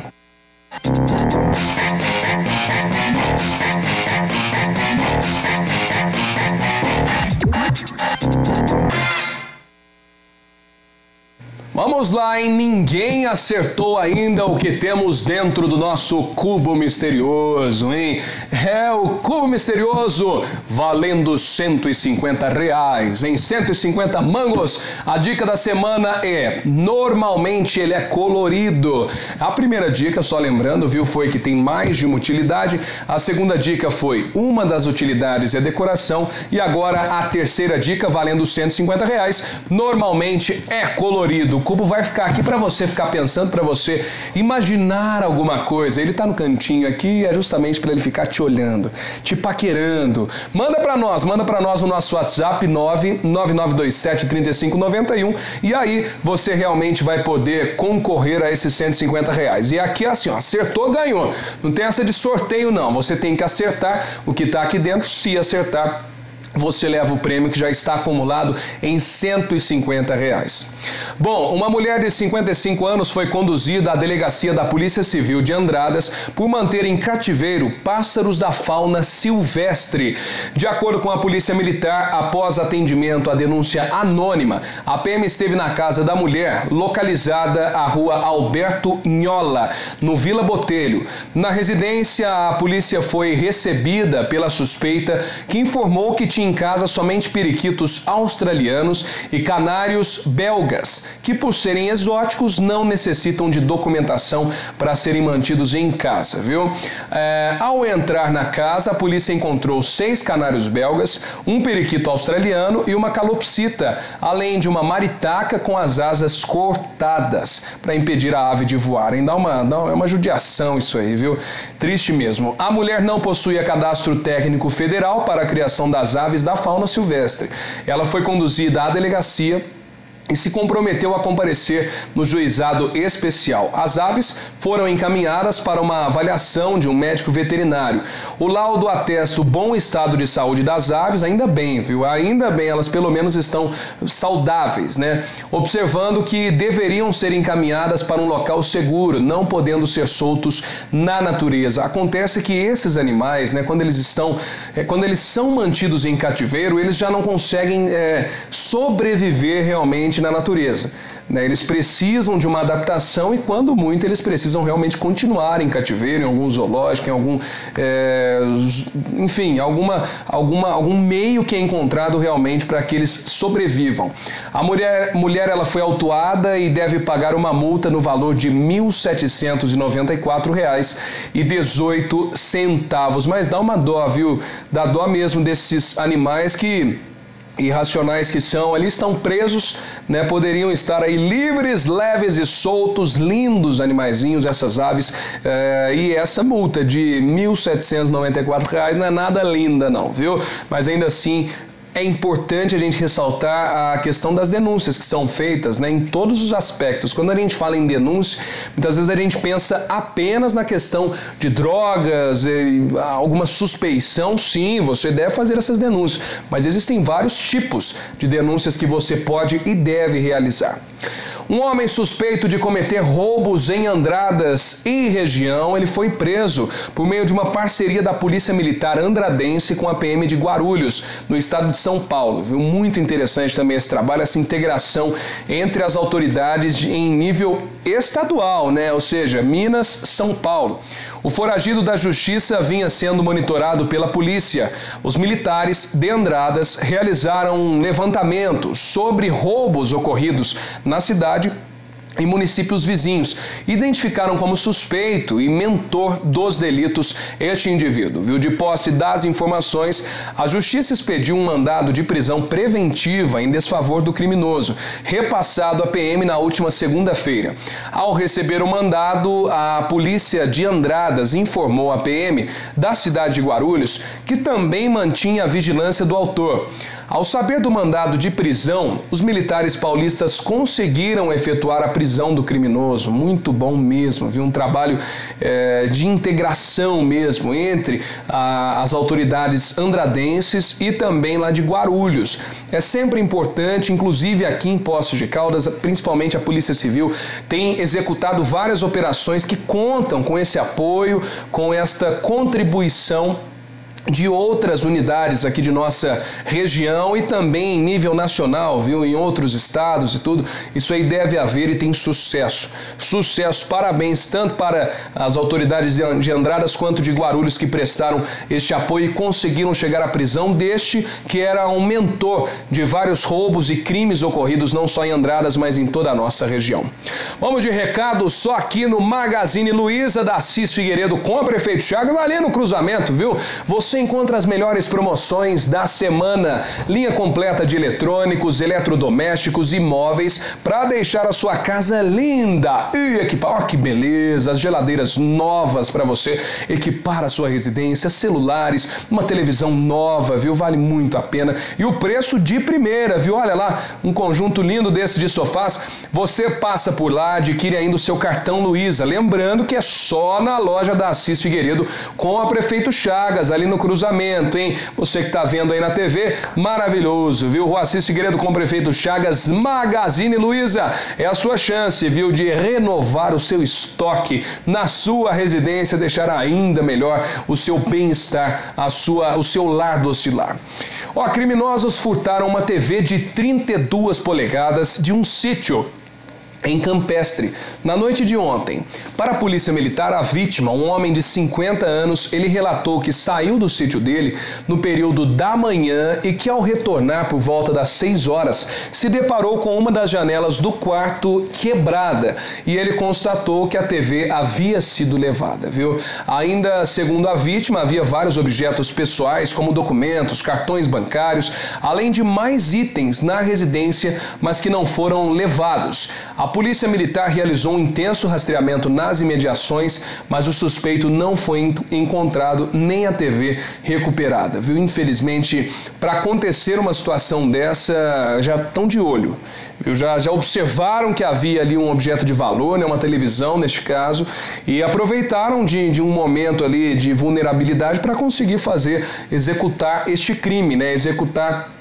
Vamos lá, hein? Ninguém acertou ainda o que temos dentro do nosso Cubo Misterioso, hein? É o Cubo Misterioso valendo cento e cinquenta reais, em cento e cinquenta mangos. A dica da semana é, normalmente ele é colorido. A primeira dica, só lembrando, viu, foi que tem mais de uma utilidade. A segunda dica foi uma das utilidades é decoração. E agora a terceira dica valendo cento e cinquenta reais, normalmente é colorido. O cubo vai ficar aqui para você ficar pensando, para você imaginar alguma coisa. Ele tá no cantinho aqui, é justamente para ele ficar te olhando, te paquerando. Manda para nós, manda para nós no nosso WhatsApp nove nove nove dois sete, três cinco nove um e aí você realmente vai poder concorrer a esses cento e cinquenta reais. E aqui assim, ó, acertou, ganhou. Não tem essa de sorteio não, você tem que acertar o que tá aqui dentro. Se acertar, você leva o prêmio que já está acumulado em cento e cinquenta reais. Bom, uma mulher de cinquenta e cinco anos foi conduzida à delegacia da Polícia Civil de Andradas por manter em cativeiro pássaros da fauna silvestre. De acordo com a Polícia Militar, após atendimento à denúncia anônima, a P M esteve na casa da mulher, localizada à rua Alberto Nhola, no Vila Botelho. Na residência, a polícia foi recebida pela suspeita, que informou que tinha em casa somente periquitos australianos e canários belgas, que por serem exóticos não necessitam de documentação para serem mantidos em casa, viu? É, ao entrar na casa, a polícia encontrou seis canários belgas, um periquito australiano e uma calopsita, além de uma maritaca com as asas cortadas para impedir a ave de voar. Dá uma, dá uma, é uma judiação isso aí, viu? Triste mesmo. A mulher não possuía cadastro técnico federal para a criação das aves da fauna silvestre. Ela foi conduzida à delegacia e se comprometeu a comparecer no juizado especial. As aves foram encaminhadas para uma avaliação de um médico veterinário. O laudo atesta o bom estado de saúde das aves, ainda bem, viu? Ainda bem, elas pelo menos estão saudáveis, né? Observando que deveriam ser encaminhadas para um local seguro, não podendo ser soltos na natureza. Acontece que esses animais, né, quando eles estão, é, quando eles são mantidos em cativeiro, eles já não conseguem é, sobreviver realmente realmente na natureza, né? Eles precisam de uma adaptação e, quando muito, eles precisam realmente continuar em cativeiro, em algum zoológico, em algum, é, enfim, alguma, alguma, algum meio que é encontrado realmente para que eles sobrevivam. A mulher, mulher ela foi autuada e deve pagar uma multa no valor de mil setecentos e noventa e quatro reais e dezoito centavos. Mas dá uma dó, viu? Dá dó mesmo desses animais que, irracionais que são, ali estão presos, né? Poderiam estar aí livres, leves e soltos, lindos animaizinhos, essas aves, é, e essa multa de mil setecentos e noventa e quatro reais não é nada linda não, viu? Mas ainda assim é importante a gente ressaltar a questão das denúncias que são feitas, né, em todos os aspectos. Quando a gente fala em denúncia, muitas vezes a gente pensa apenas na questão de drogas, alguma suspeição. Sim, você deve fazer essas denúncias, mas existem vários tipos de denúncias que você pode e deve realizar. Um homem suspeito de cometer roubos em Andradas e região, ele foi preso por meio de uma parceria da Polícia Militar Andradense com a P M de Guarulhos, no estado de São Paulo. Viu? Muito interessante também esse trabalho, essa integração entre as autoridades em nível estadual, né? Ou seja, Minas, São Paulo. O foragido da Justiça vinha sendo monitorado pela polícia. Os militares de Andradas realizaram um levantamento sobre roubos ocorridos na cidade em municípios vizinhos. Identificaram como suspeito e mentor dos delitos este indivíduo. Viu? De posse das informações, a Justiça expediu um mandado de prisão preventiva em desfavor do criminoso, repassado à P M na última segunda-feira. Ao receber o mandado, a polícia de Andradas informou à P M da cidade de Guarulhos que também mantinha a vigilância do autor. Ao saber do mandado de prisão, os militares paulistas conseguiram efetuar a prisão do criminoso. Muito bom mesmo, viu? Um trabalho é, de integração mesmo entre a, as autoridades andradenses e também lá de Guarulhos. É sempre importante, inclusive aqui em Poços de Caldas, principalmente a Polícia Civil, tem executado várias operações que contam com esse apoio, com esta contribuição de outras unidades aqui de nossa região e também em nível nacional, viu? Em outros estados e tudo. Isso aí deve haver e tem sucesso. Sucesso, parabéns tanto para as autoridades de Andradas quanto de Guarulhos que prestaram este apoio e conseguiram chegar à prisão deste que era um mentor de vários roubos e crimes ocorridos não só em Andradas, mas em toda a nossa região. Vamos de recado só aqui no Magazine Luiza da Assis Figueiredo com o prefeito Chagas, ali no cruzamento, viu? Você encontra as melhores promoções da semana. Linha completa de eletrônicos, eletrodomésticos e móveis para deixar a sua casa linda e equipar. Ó, que beleza! As geladeiras novas para você equipar a sua residência, celulares, uma televisão nova, viu? Vale muito a pena. E o preço de primeira, viu? Olha lá, um conjunto lindo desse de sofás. Você passa por lá, adquire ainda o seu cartão Luiza. Lembrando que é só na loja da Assis Figueiredo com a prefeito Chagas, ali no cruzamento, hein? Você que tá vendo aí na T V, maravilhoso, viu? Rua Assis Figueiredo com o prefeito Chagas, Magazine Luiza. É a sua chance, viu, de renovar o seu estoque na sua residência, deixar ainda melhor o seu bem-estar, a sua, o seu lar docilar. Ó, criminosos furtaram uma T V de trinta e duas polegadas de um sítio em Campestre, na noite de ontem. Para a Polícia Militar, a vítima, um homem de cinquenta anos, ele relatou que saiu do sítio dele no período da manhã e que ao retornar por volta das seis horas, se deparou com uma das janelas do quarto quebrada e ele constatou que a T V havia sido levada, viu? Ainda segundo a vítima, havia vários objetos pessoais, como documentos, cartões bancários, além de mais itens na residência, mas que não foram levados. A Polícia Militar realizou um intenso rastreamento nas imediações, mas o suspeito não foi encontrado nem a T V recuperada, viu? Infelizmente, para acontecer uma situação dessa, já estão de olho, viu? Já, já observaram que havia ali um objeto de valor, né? Uma televisão neste caso, e aproveitaram de, de um momento ali de vulnerabilidade para conseguir fazer, executar este crime, né? Executar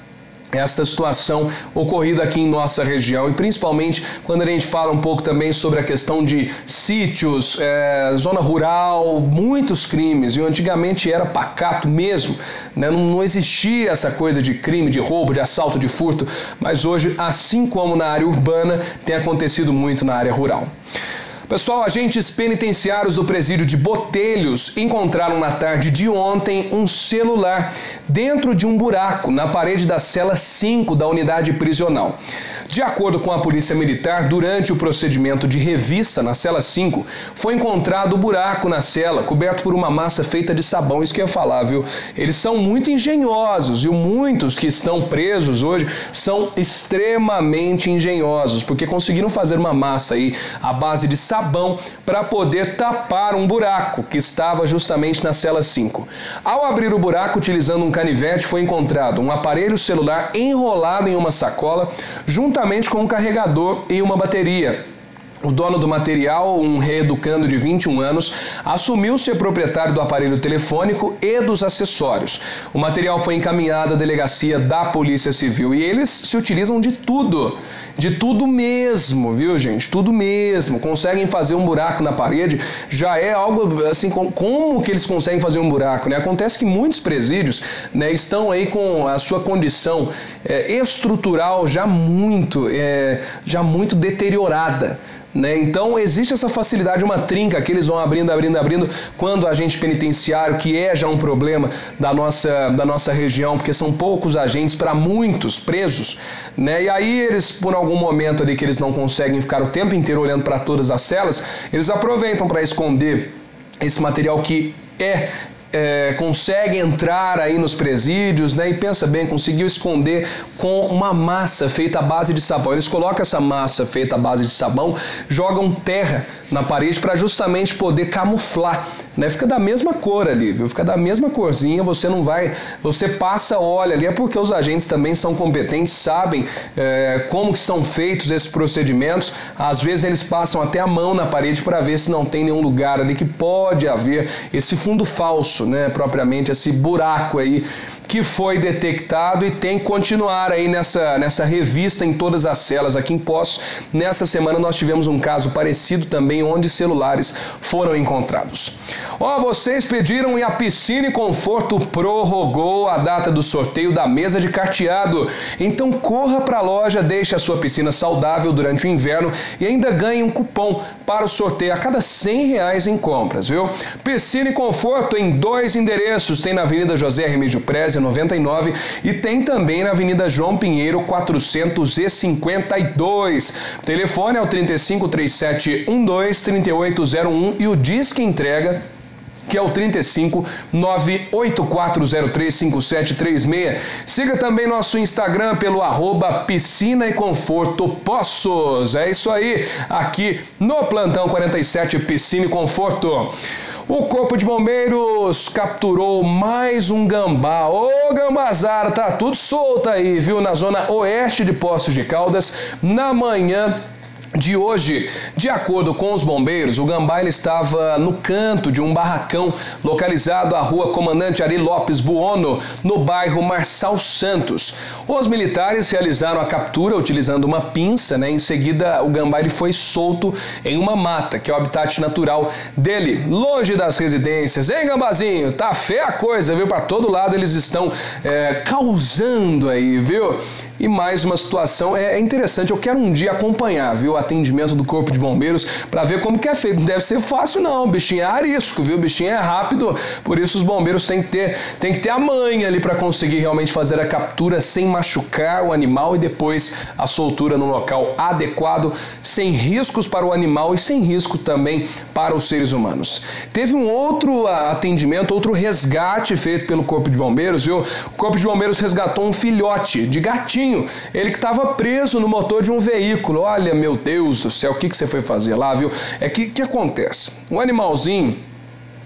esta situação ocorrida aqui em nossa região, e principalmente quando a gente fala um pouco também sobre a questão de sítios, é, zona rural, muitos crimes, viu? Antigamente era pacato mesmo, né? não, não existia essa coisa de crime, de roubo, de assalto, de furto, mas hoje, assim como na área urbana, tem acontecido muito na área rural. Pessoal, agentes penitenciários do presídio de Botelhos encontraram na tarde de ontem um celular dentro de um buraco na parede da cela cinco da unidade prisional. De acordo com a Polícia Militar, durante o procedimento de revista na cela cinco, foi encontrado o buraco na cela, coberto por uma massa feita de sabão. Isso que eu ia falar, viu? Eles são muito engenhosos, e muitos que estão presos hoje são extremamente engenhosos, porque conseguiram fazer uma massa aí à base de sabão para poder tapar um buraco que estava justamente na cela cinco. Ao abrir o buraco, utilizando um canivete, foi encontrado um aparelho celular enrolado em uma sacola, junto juntamente com um carregador e uma bateria. O dono do material, um reeducando de vinte e um anos, assumiu ser proprietário do aparelho telefônico e dos acessórios. O material foi encaminhado à delegacia da Polícia Civil e eles se utilizam de tudo, de tudo mesmo, viu, gente? Tudo mesmo. Conseguem fazer um buraco na parede, já é algo assim, como que eles conseguem fazer um buraco, né? Acontece que muitos presídios, né, estão aí com a sua condição é, estrutural já muito, é, já muito deteriorada. Né? Então existe essa facilidade, uma trinca que eles vão abrindo, abrindo, abrindo, quando o agente penitenciário, que é já um problema da nossa, da nossa região, porque são poucos agentes para muitos presos, né? E aí eles, por algum momento ali que eles não conseguem ficar o tempo inteiro olhando para todas as celas, eles aproveitam para esconder esse material que é... É, consegue entrar aí nos presídios, né? E pensa bem, conseguiu esconder com uma massa feita à base de sabão. Eles colocam essa massa feita à base de sabão, jogam terra na parede para justamente poder camuflar, né? Fica da mesma cor ali, viu? Fica da mesma corzinha, você não vai... Você passa, olha ali, é porque os agentes também são competentes, sabem é, como que são feitos esses procedimentos. Às vezes eles passam até a mão na parede para ver se não tem nenhum lugar ali que pode haver esse fundo falso, né, propriamente esse buraco aí que foi detectado e tem que continuar aí nessa, nessa revista em todas as celas aqui em Poços. Nessa semana nós tivemos um caso parecido também, onde celulares foram encontrados. Ó, vocês pediram e a Piscina e Conforto prorrogou a data do sorteio da mesa de carteado. Então corra para a loja, deixe a sua piscina saudável durante o inverno e ainda ganhe um cupom para o sorteio a cada cem reais em compras, viu? Piscina e Conforto em dois endereços, tem na Avenida José Remígio Prez, noventa e nove, e tem também na Avenida João Pinheiro, quatrocentos e cinquenta e dois. O telefone é o trinta e cinco, trinta e sete, doze, trinta e oito zero um e o Disque Entrega, que é o trinta e cinco, nove oito quatro zero três, cinco sete três seis. Siga também nosso Instagram pelo arroba Piscina e Conforto Poços. É isso aí, aqui no Plantão quarenta e sete Piscina e Conforto. O Corpo de Bombeiros capturou mais um gambá. Ô, gambazara, tá tudo solto aí, viu? Na zona oeste de Poços de Caldas, na manhã de hoje. De acordo com os bombeiros, o gambá ele estava no canto de um barracão localizado à rua Comandante Ari Lopes Buono, no bairro Marçal Santos. Os militares realizaram a captura utilizando uma pinça, né? Em seguida, o gambá ele foi solto em uma mata, que é o habitat natural dele, longe das residências. Hein, gambazinho? Tá feia a coisa, viu? Para todo lado eles estão é, causando aí, viu? E mais uma situação, é interessante, eu quero um dia acompanhar, viu, o atendimento do Corpo de Bombeiros para ver como que é feito. Não deve ser fácil não, o bichinho é arisco, viu, o bichinho é rápido, por isso os bombeiros têm que ter, têm que ter a manha ali para conseguir realmente fazer a captura sem machucar o animal e depois a soltura no local adequado, sem riscos para o animal e sem risco também para os seres humanos. Teve um outro atendimento, outro resgate feito pelo Corpo de Bombeiros, viu, o Corpo de Bombeiros resgatou um filhote de gatinho. Ele que estava preso no motor de um veículo. Olha, meu Deus do céu, o que, que você foi fazer lá, viu? É que que acontece? O animalzinho,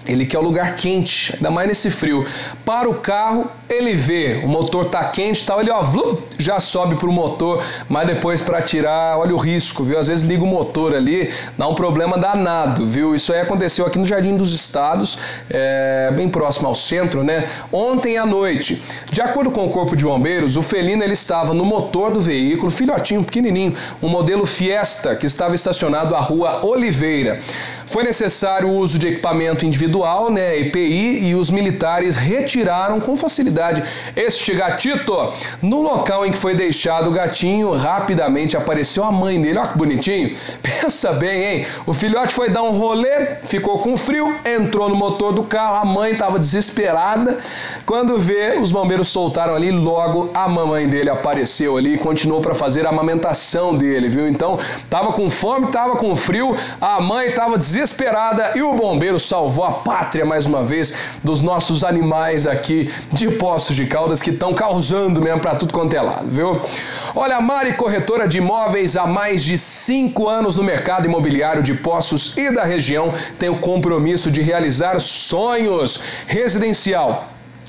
Ele quer o lugar quente, ainda mais nesse frio. Para o carro, ele vê, o motor tá quente e tal, ele ó, vlup, já sobe pro motor, mas depois para tirar, olha o risco, viu? Às vezes liga o motor ali, dá um problema danado, viu? Isso aí aconteceu aqui no Jardim dos Estados, é, bem próximo ao centro, né? Ontem à noite. De acordo com o Corpo de Bombeiros, o felino ele estava no motor do veículo, filhotinho, pequenininho, um modelo Fiesta, que estava estacionado à Rua Oliveira. Foi necessário o uso de equipamento individual, né, E P I, e os militares retiraram com facilidade este gatito. No local em que foi deixado o gatinho, rapidamente apareceu a mãe dele. Olha que bonitinho. Pensa bem, hein? O filhote foi dar um rolê, ficou com frio, entrou no motor do carro, a mãe estava desesperada. Quando vê, os bombeiros soltaram ali, logo a mamãe dele apareceu ali e continuou para fazer a amamentação dele, viu? Então, tava com fome, tava com frio, a mãe tava desesperada. Desesperada e o bombeiro salvou a pátria mais uma vez dos nossos animais aqui de Poços de Caldas que estão causando mesmo para tudo quanto é lado, viu? Olha, a Mari Corretora de Imóveis há mais de cinco anos no mercado imobiliário de Poços e da região tem o compromisso de realizar sonhos residencial.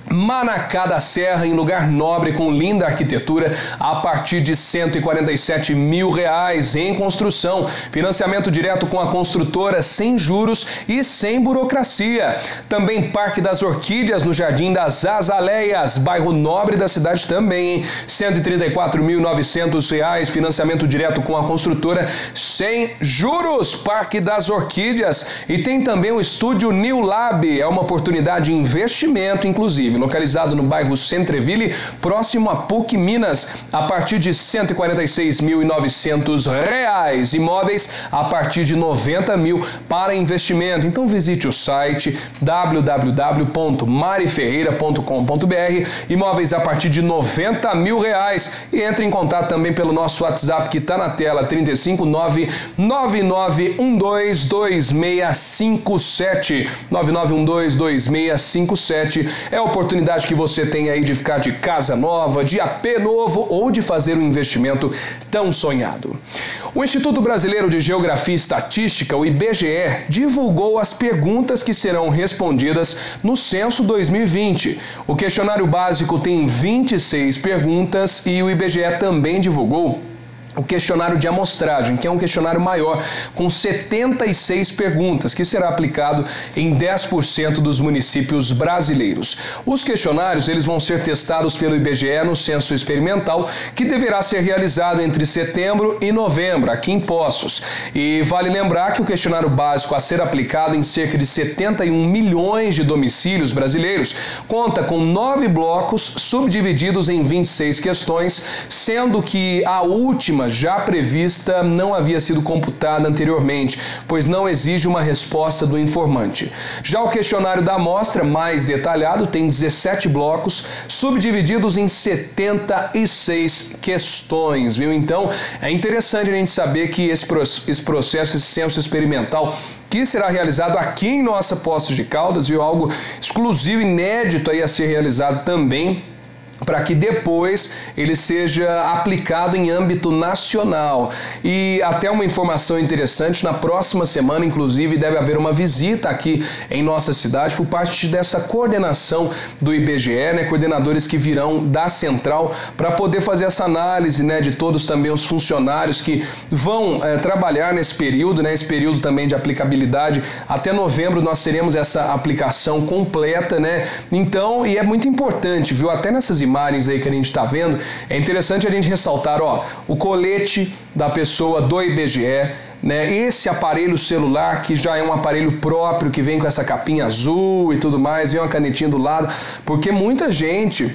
Manacá da Serra, em lugar nobre com linda arquitetura, a partir de cento e quarenta e sete mil reais em construção. Financiamento direto com a construtora, sem juros e sem burocracia. Também Parque das Orquídeas, no Jardim das Azaleias, bairro nobre da cidade também, hein? cento e trinta e quatro mil e novecentos reais, financiamento direto com a construtora, sem juros. Parque das Orquídeas. E tem também o estúdio New Lab, é uma oportunidade de investimento, inclusive. Localizado no bairro Centreville, próximo a P U C Minas, a partir de cento e quarenta e seis mil e novecentos reais. Imóveis a partir de noventa mil para investimento. Então visite o site w w w ponto mari ferreira ponto com ponto b r. Imóveis a partir de noventa mil reais. E entre em contato também pelo nosso WhatsApp que está na tela, trinta e cinco, nove nove nove um dois dois seis cinco sete. nove nove um dois dois seis cinco sete. É o oportunidade que você tem aí de ficar de casa nova, de A P novo ou de fazer um investimento tão sonhado. O Instituto Brasileiro de Geografia e Estatística, o I B G E, divulgou as perguntas que serão respondidas no Censo dois mil e vinte. O questionário básico tem vinte e seis perguntas e o I B G E também divulgou o questionário de amostragem, que é um questionário maior, com setenta e seis perguntas, que será aplicado em dez por cento dos municípios brasileiros. Os questionários eles vão ser testados pelo I B G E no censo experimental, que deverá ser realizado entre setembro e novembro, aqui em Poços. E vale lembrar que o questionário básico a ser aplicado em cerca de setenta e um milhões de domicílios brasileiros conta com nove blocos subdivididos em vinte e seis questões, sendo que a última já prevista não havia sido computada anteriormente, pois não exige uma resposta do informante. Já o questionário da amostra, mais detalhado, tem dezessete blocos, subdivididos em setenta e seis questões, viu? Então, é interessante a gente saber que esse, esse processo, esse censo experimental, que será realizado aqui em nossa Poços de Caldas, viu? Algo exclusivo, inédito aí a ser realizado também, para que depois ele seja aplicado em âmbito nacional. E até uma informação interessante, na próxima semana, inclusive, deve haver uma visita aqui em nossa cidade por parte dessa coordenação do I B G E, né, coordenadores que virão da central para poder fazer essa análise, né, de todos também os funcionários que vão é, trabalhar nesse período, né, esse período também de aplicabilidade. Até novembro nós teremos essa aplicação completa, né? Então, e é muito importante, viu? Até nessas imagens imagens aí que a gente está vendo, é interessante a gente ressaltar, ó, o colete da pessoa do I B G E, né? Esse aparelho celular que já é um aparelho próprio, que vem com essa capinha azul e tudo mais, vem uma canetinha do lado, porque muita gente,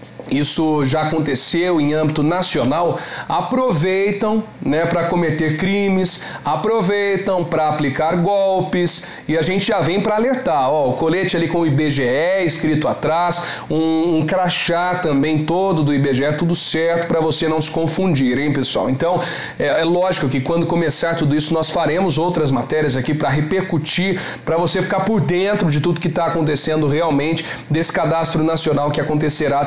isso já aconteceu em âmbito nacional, aproveitam, né, para cometer crimes, aproveitam para aplicar golpes, e a gente já vem para alertar, ó, o colete ali com o I B G E escrito atrás, um, um crachá também todo do I B G E, tudo certo para você não se confundir, hein, pessoal? Então, é, é lógico que quando começar tudo isso, nós faremos outras matérias aqui para repercutir, para você ficar por dentro de tudo que está acontecendo realmente, desse cadastro nacional que acontecerá também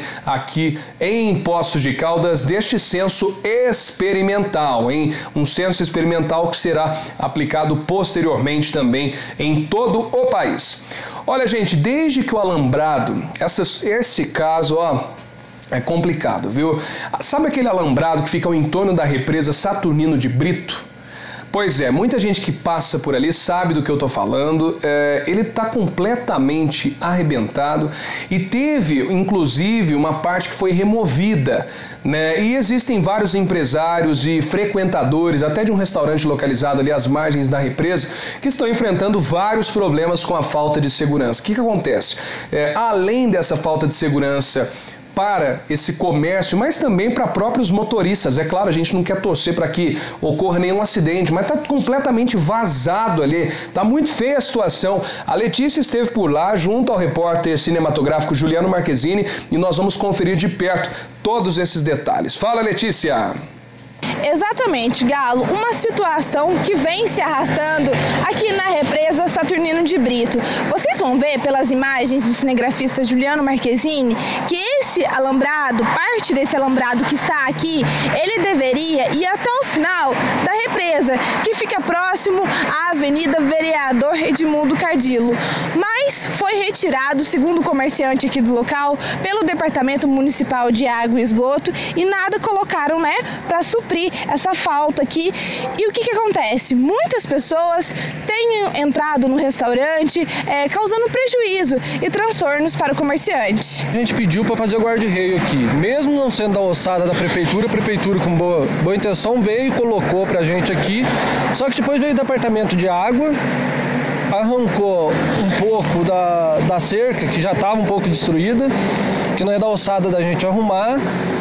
aqui em Poços de Caldas deste censo experimental, hein? Um censo experimental que será aplicado posteriormente também em todo o país. Olha, gente, desde que o alambrado, essa, esse caso, ó, é complicado, viu? Sabe aquele alambrado que fica ao entorno da represa Saturnino de Brito? Pois é, muita gente que passa por ali sabe do que eu tô falando, é, ele tá completamente arrebentado e teve, inclusive, uma parte que foi removida, né? E existem vários empresários e frequentadores, até de um restaurante localizado ali às margens da represa, que estão enfrentando vários problemas com a falta de segurança. O que que acontece? É, além dessa falta de segurança para esse comércio, mas também para próprios motoristas. É claro, a gente não quer torcer para que ocorra nenhum acidente, mas está completamente vazado ali, está muito feia a situação. A Letícia esteve por lá junto ao repórter cinematográfico Juliano Marquezine e nós vamos conferir de perto todos esses detalhes. Fala, Letícia! Exatamente, Galo, uma situação que vem se arrastando aqui na represa Saturnino de Brito. Vocês vão ver pelas imagens do cinegrafista Juliano Marquezine que esse alambrado, parte desse alambrado que está aqui, ele deveria ir até o final da represa, que fica próximo à Avenida Vereador Edmundo Cardillo. Mas foi retirado, segundo o comerciante aqui do local, pelo Departamento Municipal de Água e Esgoto e nada colocaram, né, para suprir essa falta aqui. E o que que acontece? Muitas pessoas têm entrado no restaurante é, causando prejuízo e transtornos para o comerciante. A gente pediu para fazer o guarda-reio aqui, mesmo não sendo da ossada da prefeitura, a prefeitura com boa, boa intenção veio e colocou pra gente aqui, só que depois veio o departamento de água, arrancou um pouco da, da cerca, que já estava um pouco destruída, que não é da ossada da gente arrumar,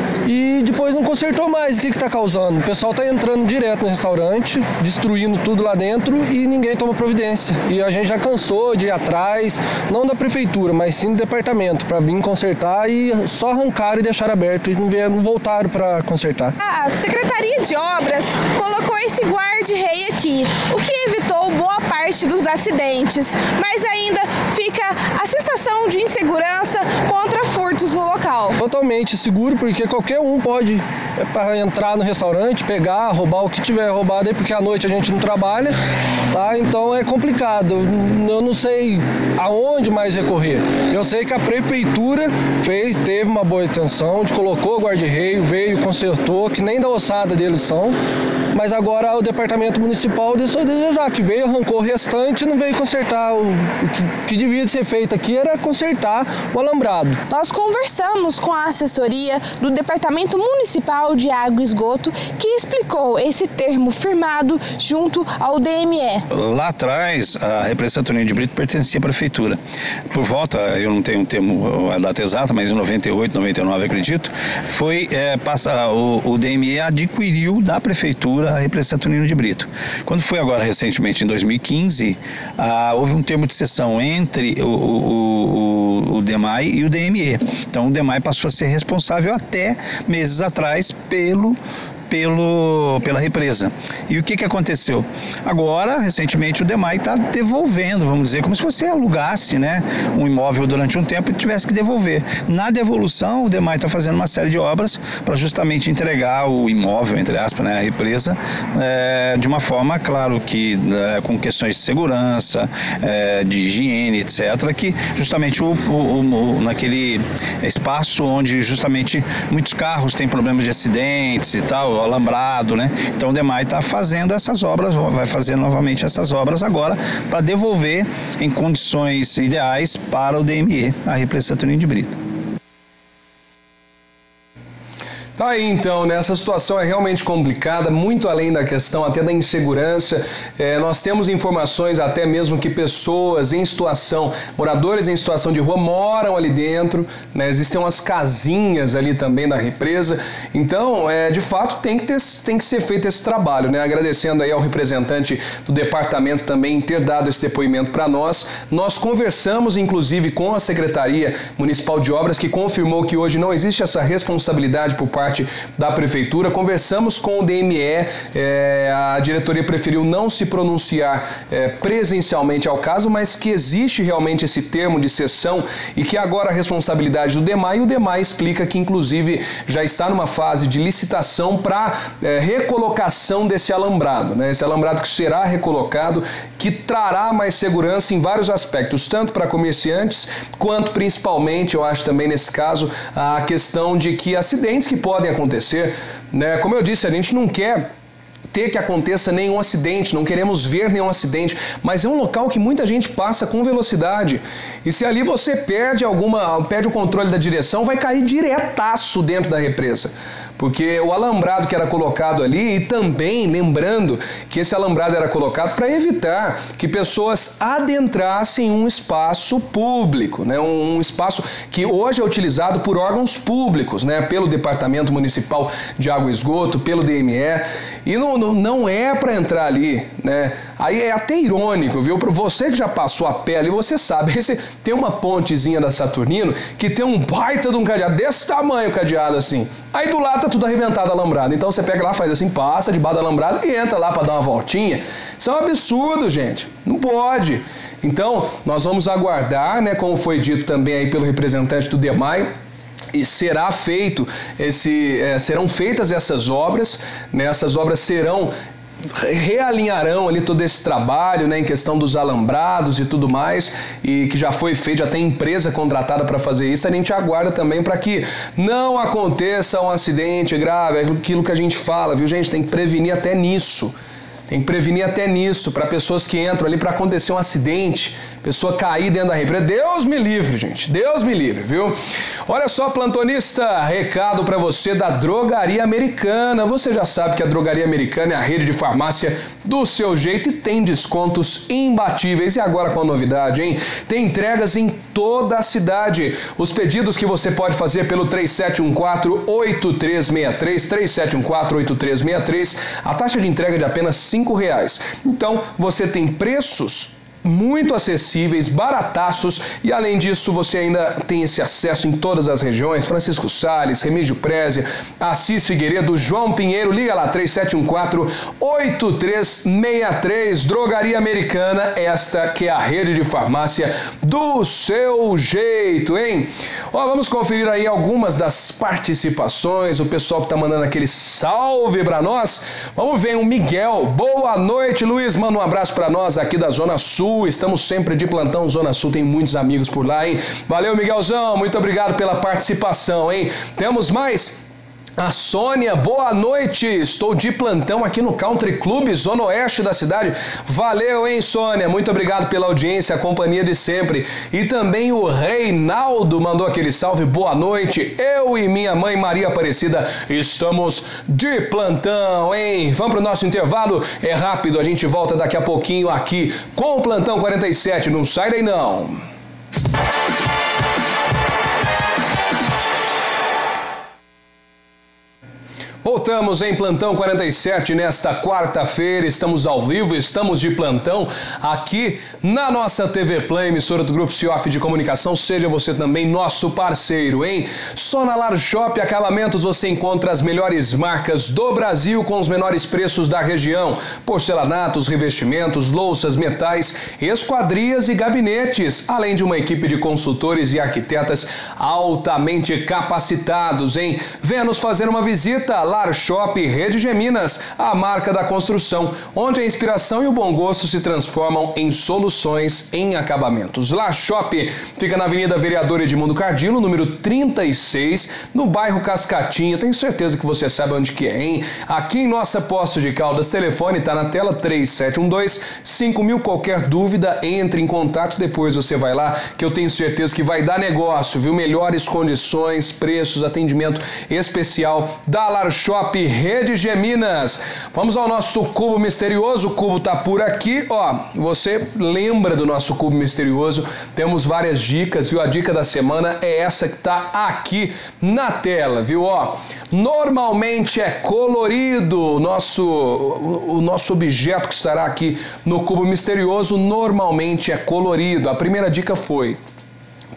e depois não consertou mais. O que está causando? O pessoal está entrando direto no restaurante, destruindo tudo lá dentro e ninguém toma providência. E a gente já cansou de ir atrás, não da prefeitura, mas sim do departamento, para vir consertar, e só arrancaram e deixaram aberto e não, vieram, não voltaram para consertar. A Secretaria de Obras colocou esse guarda-rei aqui, o que evitou boa parte dos acidentes, mas ainda fica a sensação de insegurança contra furtos no local. Totalmente seguro, porque qualquer um pode entrar no restaurante, pegar, roubar o que tiver roubado aí, porque à noite a gente não trabalha, tá? Então é complicado. Eu não sei aonde mais recorrer. Eu sei que a prefeitura fez, teve uma boa intenção, de colocou o guarda-reio, veio, consertou, que nem da ossada deles são, mas agora o departamento municipal deixou a desejar, que veio, arrancou o restante e não veio consertar. O, o que, que devia ser feito aqui era consertar o alambrado. Nós conversamos com a assessoria do Departamento Municipal de Água e Esgoto, que explicou esse termo firmado junto ao D M E. Lá atrás, a represa Saturnino de Brito pertencia à prefeitura. Por volta, eu não tenho um termo, a data exata, mas em noventa e oito, noventa e nove, acredito, foi, é, passa, o, o D M E adquiriu da prefeitura a represa Saturnino de Brito. Quando foi agora recentemente, em dois mil e quinze, ah, houve um termo de cessão entre o, o, o, o DEMAI e o D M E. Então o DEMAI passou a ser responsável até meses atrás pelo Pelo, pela represa. E o que que aconteceu? Agora, recentemente, o DEMAI está devolvendo, vamos dizer, como se você alugasse, né, um imóvel durante um tempo e tivesse que devolver. Na devolução, o DEMAI está fazendo uma série de obras para justamente entregar o imóvel, entre aspas, né, a represa, é, de uma forma, claro, que é, com questões de segurança, é, de higiene, etcétera, que justamente o, o, o, naquele espaço onde justamente muitos carros têm problemas de acidentes e tal, alambrado, né? Então o DEMAI está fazendo essas obras, vai fazer novamente essas obras agora para devolver em condições ideais para o D M E, a represa Saturnino de Brito. Tá aí então, né? Essa situação é realmente complicada, muito além da questão até da insegurança. É, nós temos informações até mesmo que pessoas em situação, moradores em situação de rua moram ali dentro, né? Existem umas casinhas ali também na represa. Então, é, de fato, tem que, ter, tem que ser feito esse trabalho, né? Agradecendo aí ao representante do departamento também ter dado esse depoimento para nós. Nós conversamos, inclusive, com a Secretaria Municipal de Obras, que confirmou que hoje não existe essa responsabilidade por parte parte da prefeitura. Conversamos com o D M E, é, a diretoria preferiu não se pronunciar é, presencialmente ao caso, mas que existe realmente esse termo de cessão e que agora a responsabilidade do DEMAI, e o DEMAI explica que inclusive já está numa fase de licitação para é, recolocação desse alambrado, né? Esse alambrado que será recolocado, que trará mais segurança em vários aspectos, tanto para comerciantes, quanto principalmente, eu acho também nesse caso, a questão de que acidentes que podem acontecer, né? Como eu disse, a gente não quer ter que aconteça nenhum acidente, não queremos ver nenhum acidente, mas é um local que muita gente passa com velocidade, e se ali você perde alguma, perde o controle da direção, vai cair diretaço dentro da represa, porque o alambrado que era colocado ali, e também lembrando que esse alambrado era colocado para evitar que pessoas adentrassem um espaço público, né? um, um espaço que hoje é utilizado por órgãos públicos, né? Pelo Departamento Municipal de Água e Esgoto, pelo D M E, e não, não, não é para entrar ali, né? Aí é até irônico, viu? Para você que já passou a pé ali, você sabe, esse, tem uma pontezinha da Saturnino que tem um baita de um cadeado, desse tamanho o cadeado assim, aí do lado tá tudo arrebentado alambrado, então você pega lá, faz assim, passa debaixo do alambrado e entra lá para dar uma voltinha. Isso é um absurdo, gente, não pode. Então nós vamos aguardar, né, como foi dito também aí pelo representante do DEMAI, e será feito esse, é, serão feitas essas obras, né, essas obras serão realinharão ali todo esse trabalho, né, em questão dos alambrados e tudo mais, e que já foi feito, já tem empresa contratada para fazer isso. A gente aguarda também para que não aconteça um acidente grave, é aquilo que a gente fala, viu, gente? Tem que prevenir até nisso. Tem que prevenir até nisso, para pessoas que entram ali para acontecer um acidente, pessoa cair dentro da represa. Deus me livre, gente. Deus me livre, viu? Olha só, plantonista, recado para você da Drogaria Americana. Você já sabe que a Drogaria Americana é a rede de farmácia do seu jeito e tem descontos imbatíveis. E agora com a novidade, hein? Tem entregas em toda a cidade. Os pedidos que você pode fazer pelo três sete um quatro, oito três seis três, três sete um quatro, oito três seis três, a taxa de entrega é de apenas cinco reais. Então, você tem preços muito acessíveis, barataços, e além disso você ainda tem esse acesso em todas as regiões. Francisco Salles, Remígio Prézia, Assis Figueiredo, João Pinheiro, liga lá, três sete um quatro, oito três seis três, Drogaria Americana, esta que é a rede de farmácia do seu jeito, hein? Ó, vamos conferir aí algumas das participações, o pessoal que tá mandando aquele salve pra nós. Vamos ver o Miguel, boa noite Luiz, manda um abraço pra nós aqui da Zona Sul. Estamos sempre de plantão, Zona Sul tem muitos amigos por lá, hein? Valeu, Miguelzão, muito obrigado pela participação, hein? Temos mais? A Sônia, boa noite, estou de plantão aqui no Country Club, Zona Oeste da cidade. Valeu, hein, Sônia? Muito obrigado pela audiência, a companhia de sempre. E também o Reinaldo mandou aquele salve, boa noite. Eu e minha mãe Maria Aparecida estamos de plantão, hein? Vamos pro nosso intervalo, é rápido, a gente volta daqui a pouquinho aqui com o Plantão quarenta e sete, não sai daí não. Voltamos em Plantão quarenta e sete nesta quarta-feira, estamos ao vivo, estamos de plantão aqui na nossa T V Play, emissora do Grupo Cioff de Comunicação, seja você também nosso parceiro, hein? Só na Lar Shop Acabamentos você encontra as melhores marcas do Brasil com os menores preços da região, porcelanatos, revestimentos, louças, metais, esquadrias e gabinetes, além de uma equipe de consultores e arquitetas altamente capacitados, hein? Venha nos fazer uma visita, Lar Shop Rede Geminas, a marca da construção, onde a inspiração e o bom gosto se transformam em soluções em acabamentos. Lar Shop fica na Avenida Vereador Edmundo Cardilo, número trinta e seis, no bairro Cascatinha. Tenho certeza que você sabe onde que é, hein? Aqui em nossa Poços de Caldas, telefone está na tela três sete um dois, cinco mil. Qualquer dúvida, entre em contato, depois você vai lá, que eu tenho certeza que vai dar negócio, viu? Melhores condições, preços, atendimento especial da Lar Shop Shop Rede Geminas. Vamos ao nosso cubo misterioso. O cubo tá por aqui, ó. Você lembra do nosso cubo misterioso? Temos várias dicas, viu? A dica da semana é essa que tá aqui na tela, viu? Ó, normalmente é colorido. O nosso, o, o nosso objeto que estará aqui no cubo misterioso normalmente é colorido. A primeira dica foi: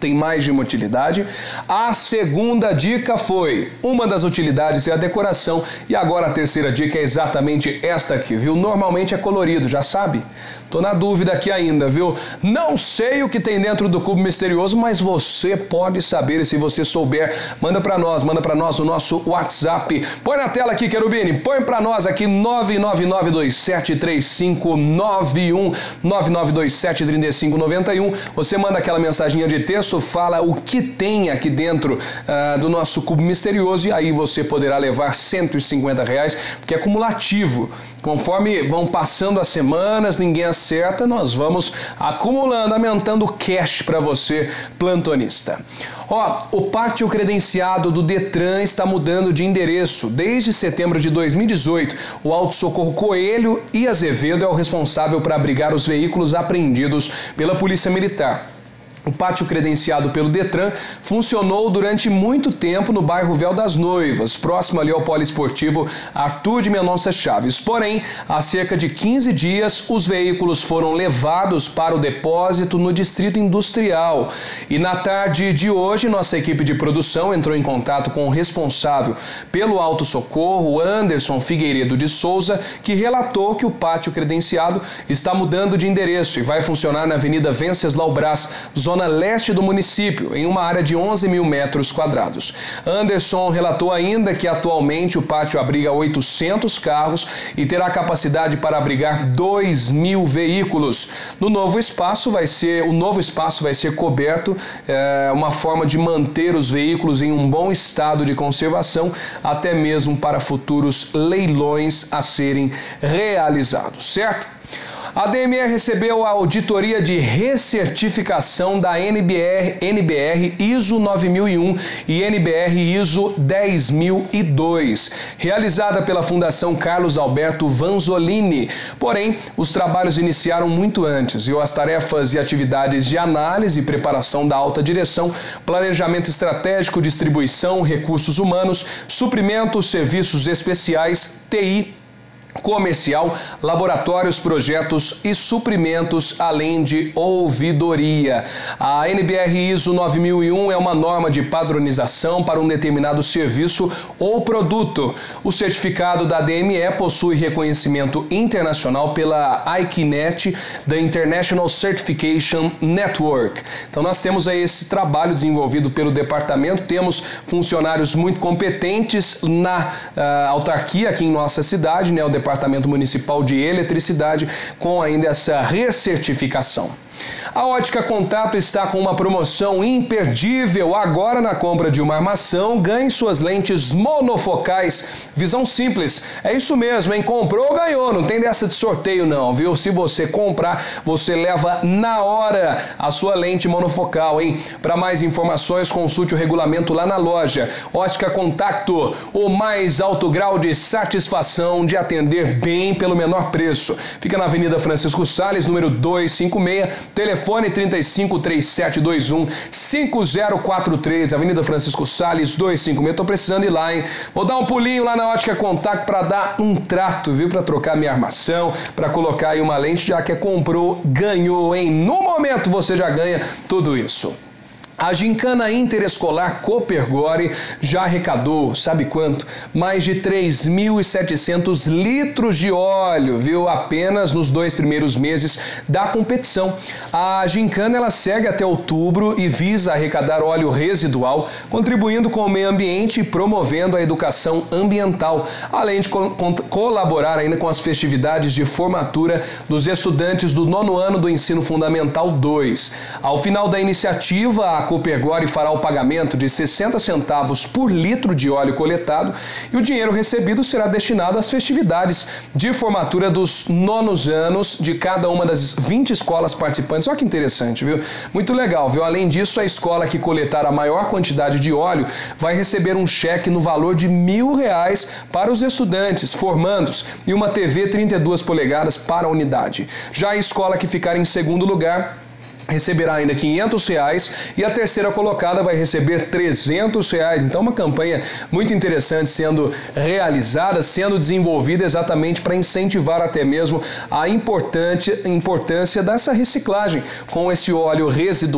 tem mais de uma utilidade. A segunda dica foi, uma das utilidades é a decoração, e agora a terceira dica é exatamente esta aqui, viu? Normalmente é colorido, já sabe? Tô na dúvida aqui ainda, viu? Não sei o que tem dentro do cubo misterioso, mas você pode saber, e se você souber, manda pra nós, manda pra nós o nosso WhatsApp. Põe na tela aqui, Querubini, põe pra nós aqui nove nove nove dois sete três cinco nove um, nove nove dois sete três cinco nove um. Você manda aquela mensaginha de texto, fala o que tem aqui dentro uh, do nosso cubo misterioso, e aí você poderá levar cento e cinquenta reais, porque é cumulativo. Conforme vão passando as semanas, ninguém acerta, nós vamos acumulando, aumentando o cash para você, plantonista. Ó, o pátio credenciado do Detran está mudando de endereço. Desde setembro de dois mil e dezoito, o Auto Socorro Coelho e Azevedo é o responsável por abrigar os veículos apreendidos pela Polícia Militar. O pátio credenciado pelo Detran funcionou durante muito tempo no bairro Véu das Noivas, próximo ali ao poliesportivo Arthur de Mendonça Chaves. Porém, há cerca de quinze dias, os veículos foram levados para o depósito no Distrito Industrial. E na tarde de hoje, nossa equipe de produção entrou em contato com o responsável pelo Auto Socorro, Anderson Figueiredo de Souza, que relatou que o pátio credenciado está mudando de endereço e vai funcionar na Avenida Venceslau Braz, zona Zona leste do município, em uma área de onze mil metros quadrados. Anderson relatou ainda que atualmente o pátio abriga oitocentos carros e terá capacidade para abrigar dois mil veículos. No novo espaço vai ser, o novo espaço vai ser coberto, é, uma forma de manter os veículos em um bom estado de conservação, até mesmo para futuros leilões a serem realizados, certo? A D M E recebeu a auditoria de recertificação da N B R, N B R ISO nove mil e um e N B R ISO dez mil e dois, realizada pela Fundação Carlos Alberto Vanzolini. Porém, os trabalhos iniciaram muito antes, e as tarefas e atividades de análise e preparação da alta direção, planejamento estratégico, distribuição, recursos humanos, suprimentos, serviços especiais, T I, comercial, laboratórios, projetos e suprimentos, além de ouvidoria. A N B R ISO nove mil e um é uma norma de padronização para um determinado serviço ou produto. O certificado da D M E possui reconhecimento internacional pela I C N E T, da International Certification Network. Então nós temos aí esse trabalho desenvolvido pelo departamento, temos funcionários muito competentes na uh, autarquia aqui em nossa cidade, né, o Departamento Municipal de Eletricidade, com ainda essa recertificação. A Ótica Contato está com uma promoção imperdível. Agora, na compra de uma armação, ganhe suas lentes monofocais. Visão simples. É isso mesmo, hein? Comprou, ganhou. Não tem dessa de sorteio não, viu? Se você comprar, você leva na hora a sua lente monofocal, hein? Para mais informações, consulte o regulamento lá na loja. Ótica Contato, o mais alto grau de satisfação de atender bem pelo menor preço. Fica na Avenida Francisco Salles, número duzentos e cinquenta e seis, telefone trinta e cinco, trinta e sete vinte e um, cinquenta quarenta e três, Avenida Francisco Salles, duzentos e cinquenta e seis. Tô precisando ir lá, hein? Vou dar um pulinho lá na Ótica Contato para dar um trato, viu? Para trocar minha armação, para colocar aí uma lente, já que comprou, ganhou, hein? No momento você já ganha tudo isso. A gincana interescolar Copergore já arrecadou, sabe quanto? Mais de três mil e setecentos litros de óleo, viu? Apenas nos dois primeiros meses da competição. A gincana ela segue até outubro e visa arrecadar óleo residual, contribuindo com o meio ambiente e promovendo a educação ambiental, além de co colaborar ainda com as festividades de formatura dos estudantes do nono ano do Ensino Fundamental dois. Ao final da iniciativa, a Copergore fará o pagamento de sessenta centavos por litro de óleo coletado e o dinheiro recebido será destinado às festividades de formatura dos nonos anos de cada uma das vinte escolas participantes. Olha que interessante, viu? Muito legal, viu? Além disso, a escola que coletar a maior quantidade de óleo vai receber um cheque no valor de mil reais para os estudantes formandos e uma T V trinta e duas polegadas para a unidade. Já a escola que ficar em segundo lugar receberá ainda quinhentos reais e a terceira colocada vai receber trezentos reais. Então, uma campanha muito interessante sendo realizada, sendo desenvolvida exatamente para incentivar até mesmo a importante, importância dessa reciclagem com esse óleo residual.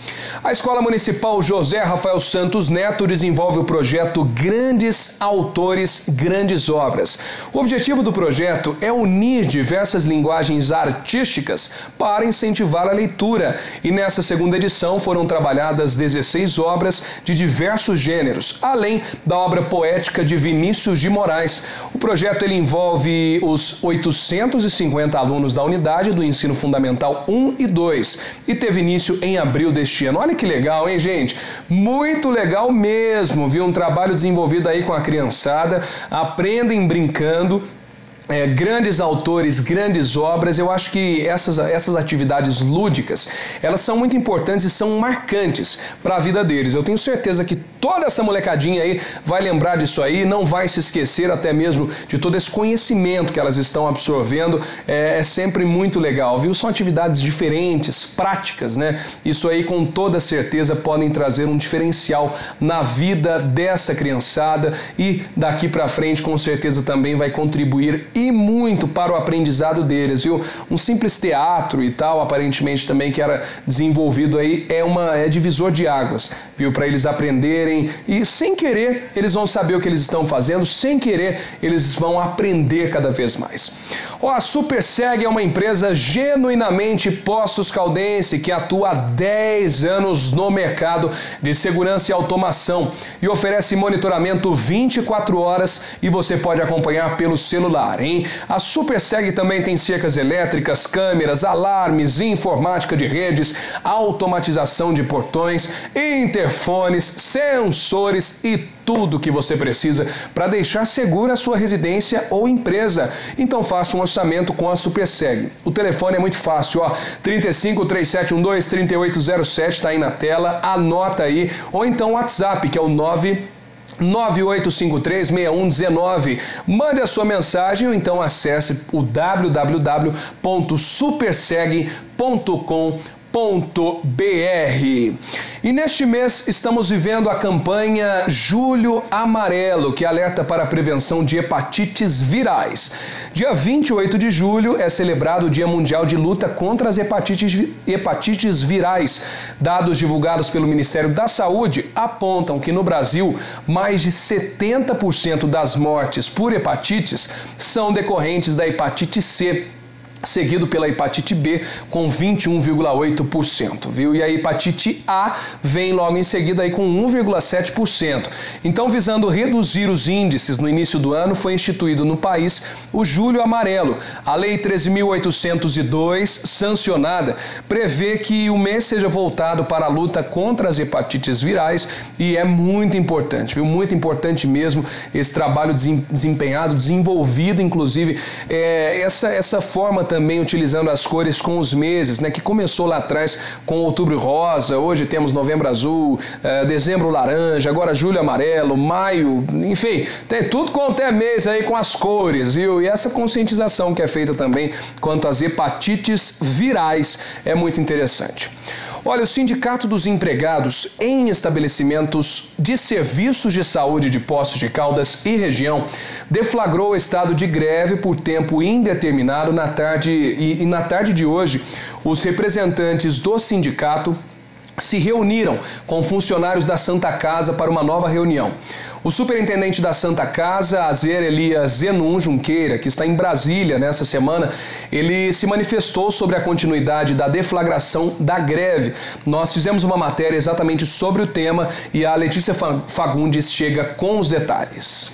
A Escola Municipal José Rafael Santos Neto desenvolve o projeto Grandes Autores, Grandes Obras. O objetivo do projeto é unir diversas linguagens artísticas para incentivar a leitura. E nessa segunda edição foram trabalhadas dezesseis obras de diversos gêneros, além da obra poética de Vinícius de Moraes. O projeto ele envolve os oitocentos e cinquenta alunos da unidade do Ensino Fundamental um e dois e teve início em abril deste ano. Olha que legal, hein, gente? Muito legal mesmo, viu? Um trabalho desenvolvido aí com a criançada. Aprendem brincando. É, grandes autores, grandes obras. Eu acho que essas, essas atividades lúdicas, elas são muito importantes e são marcantes para a vida deles. Eu tenho certeza que toda essa molecadinha aí vai lembrar disso aí, não vai se esquecer até mesmo de todo esse conhecimento que elas estão absorvendo. É, é sempre muito legal, viu? São atividades diferentes, práticas, né? Isso aí com toda certeza podem trazer um diferencial na vida dessa criançada e daqui para frente com certeza também vai contribuir e muito para o aprendizado deles, viu? Um simples teatro e tal, aparentemente também que era desenvolvido aí, é uma é divisor de águas, viu? Para eles aprenderem e sem querer eles vão saber o que eles estão fazendo, sem querer eles vão aprender cada vez mais. Ó, a SuperSeg é uma empresa genuinamente Poços Caldense que atua há dez anos no mercado de segurança e automação e oferece monitoramento vinte e quatro horas e você pode acompanhar pelo celular, hein? A SuperSeg também tem cercas elétricas, câmeras, alarmes, informática de redes, automatização de portões, interfones, sensores e tudo que você precisa para deixar segura a sua residência ou empresa. Então faça um orçamento com a SuperSeg. O telefone é muito fácil, ó, trinta e cinco, três sete um dois, trinta e oito zero sete, está aí na tela, anota aí, ou então o WhatsApp, que é o nove nove oito cinco três, seis um um nove. Mande a sua mensagem ou então acesse o w w w ponto superseg ponto com ponto b r. E neste mês estamos vivendo a campanha Julho Amarelo, que alerta para a prevenção de hepatites virais. Dia vinte e oito de julho é celebrado o Dia Mundial de Luta contra as hepatites, hepatites virais. Dados divulgados pelo Ministério da Saúde apontam que no Brasil mais de setenta por cento das mortes por hepatites são decorrentes da hepatite C, seguido pela hepatite B com vinte e um vírgula oito por cento, viu? E a hepatite A vem logo em seguida aí com um vírgula sete por cento. Então, visando reduzir os índices no início do ano, foi instituído no país o Julho Amarelo. A Lei treze mil oitocentos e dois, sancionada, prevê que o mês seja voltado para a luta contra as hepatites virais e é muito importante, viu? Muito importante mesmo esse trabalho desempenhado, desenvolvido, inclusive, é, essa, essa forma também utilizando as cores com os meses, né? Que começou lá atrás com outubro rosa, hoje temos novembro azul, eh, dezembro laranja, agora julho amarelo, maio, enfim, tem tudo quanto é mês aí com as cores, viu? E essa conscientização que é feita também quanto às hepatites virais é muito interessante. Olha, o Sindicato dos Empregados em Estabelecimentos de Serviços de Saúde de Poços de Caldas e região deflagrou o estado de greve por tempo indeterminado na tarde e, e na tarde de hoje, os representantes do sindicato se reuniram com funcionários da Santa Casa para uma nova reunião. O superintendente da Santa Casa, Azer Elias Zenum Junqueira, que está em Brasília nessa semana, ele se manifestou sobre a continuidade da deflagração da greve. Nós fizemos uma matéria exatamente sobre o tema e a Letícia Fagundes chega com os detalhes.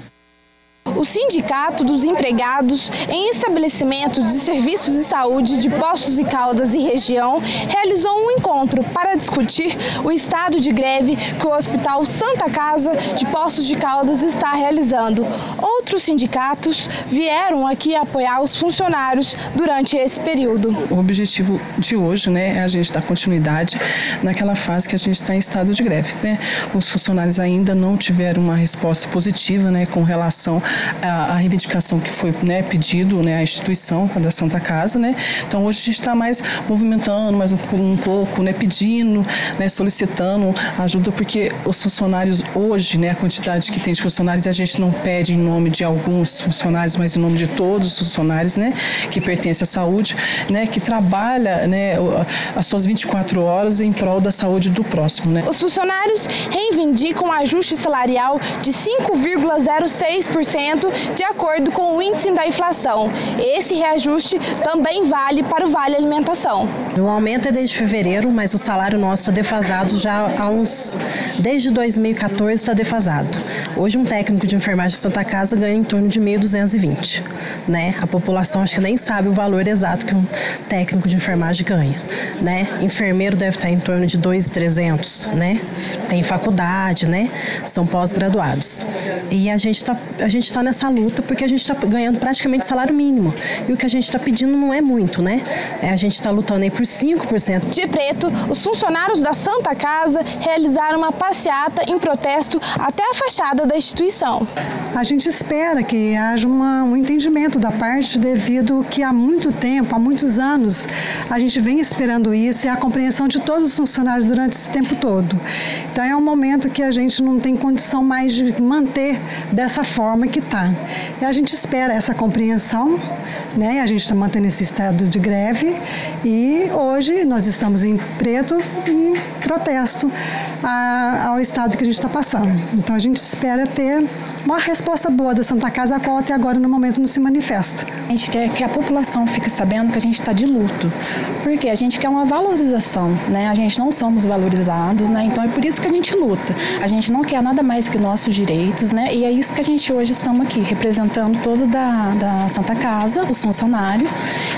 O Sindicato dos Empregados em Estabelecimentos de Serviços de Saúde de Poços de Caldas e região realizou um encontro para discutir o estado de greve que o Hospital Santa Casa de Poços de Caldas está realizando. Outros sindicatos vieram aqui apoiar os funcionários durante esse período. O objetivo de hoje, né, é a gente dar continuidade naquela fase que a gente está em estado de greve, né? Os funcionários ainda não tiveram uma resposta positiva, né, com relação a, a reivindicação que foi, né, pedido, né, à instituição da Santa Casa, né? Então hoje a gente está mais movimentando, mais um, um pouco, né, pedindo, né, solicitando ajuda, porque os funcionários hoje, né, a quantidade que tem de funcionários, a gente não pede em nome de alguns funcionários, mas em nome de todos os funcionários, né, que pertencem à saúde, né, que trabalha, né, as suas vinte e quatro horas em prol da saúde do próximo, né? Os funcionários reivindicam um ajuste salarial de cinco vírgula zero seis por cento de acordo com o índice da inflação. Esse reajuste também vale para o Vale Alimentação. O aumento é desde fevereiro, mas o salário nosso está defasado já há uns... Desde dois mil e quatorze está defasado. Hoje um técnico de enfermagem de Santa Casa ganha em torno de mil duzentos e vinte, né? A população acho que nem sabe o valor exato que um técnico de enfermagem ganha, né? Enfermeiro deve estar em torno de dois mil e trezentos, né? Tem faculdade, né? São pós-graduados. E a gente está a gente tá nessa luta porque a gente está ganhando praticamente salário mínimo. E o que a gente está pedindo não é muito, né? É, a gente está lutando aí por cinco por cento. De Preto, os funcionários da Santa Casa realizaram uma passeata em protesto até a fachada da instituição. A gente espera que haja uma, um entendimento da parte, devido que há muito tempo, há muitos anos, a gente vem esperando isso e a compreensão de todos os funcionários durante esse tempo todo. Então é um momento que a gente não tem condição mais de manter dessa forma que está. E a gente espera essa compreensão, né? A gente está mantendo esse estado de greve e hoje nós estamos em Preto em protesto a, ao estado que a gente está passando. Então a gente espera ter uma resposta boa da Santa Casa, a qual até agora no momento não se manifesta. A gente quer que a população fique sabendo que a gente está de luto, porque a gente quer uma valorização, né? A gente não somos valorizados, né? Então é por isso que a gente luta. A gente não quer nada mais que nossos direitos, né? E é isso que a gente hoje estamos aqui, representando todo da, da Santa Casa, os funcionários,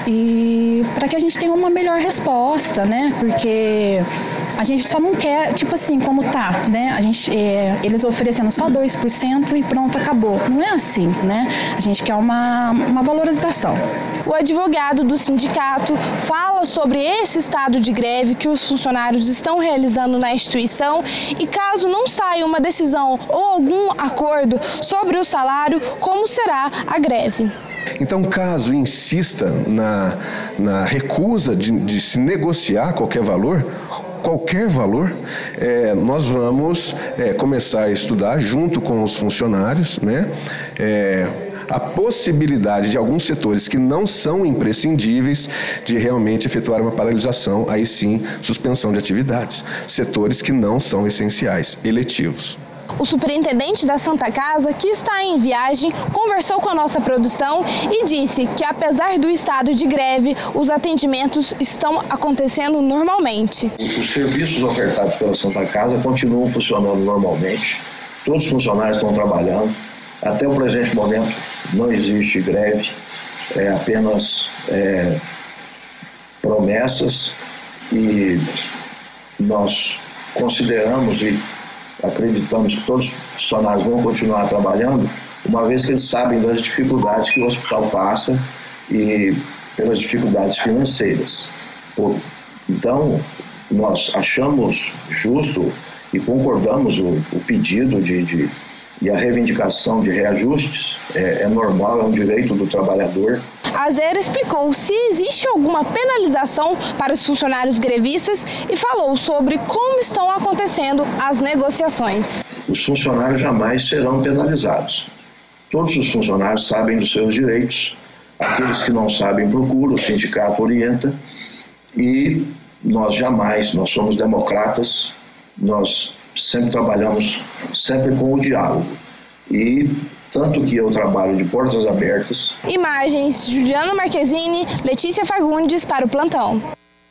e para que a gente tenha uma melhor resposta, né? Porque a gente só não quer, tipo assim, como tá, né? A gente, é, eles oferecendo só dois por cento e pronto, acabou. Não é assim, né? A gente quer uma, uma valorização. O advogado do sindicato fala sobre esse estado de greve que os funcionários estão realizando na instituição e caso não saia uma decisão ou algum acordo sobre o salário, como será a greve. Então, caso insista na, na recusa de, de se negociar qualquer valor, qualquer valor, é, nós vamos é, começar a estudar junto com os funcionários, né, é, a possibilidade de alguns setores que não são imprescindíveis de realmente efetuar uma paralisação, aí sim, suspensão de atividades. Setores que não são essenciais, eletivos. O superintendente da Santa Casa, que está em viagem, conversou com a nossa produção e disse que, apesar do estado de greve, os atendimentos estão acontecendo normalmente. Os serviços ofertados pela Santa Casa continuam funcionando normalmente. Todos os funcionários estão trabalhando. Até o presente momento não existe greve, é apenas é, promessas e nós consideramos e acreditamos que todos os funcionários vão continuar trabalhando, uma vez que eles sabem das dificuldades que o hospital passa e pelas dificuldades financeiras. Então, nós achamos justo e concordamos o, o pedido de, de, e a reivindicação de reajustes, é, é normal, é um direito do trabalhador. Azer explicou se existe alguma penalização para os funcionários grevistas e falou sobre como estão acontecendo as negociações. Os funcionários jamais serão penalizados. Todos os funcionários sabem dos seus direitos. Aqueles que não sabem procuram, o sindicato orienta e nós jamais, nós somos democratas, nós sempre trabalhamos sempre com o diálogo e tanto que eu trabalho de portas abertas. Imagens de Juliana Marquezine, Letícia Fagundes para o Plantão.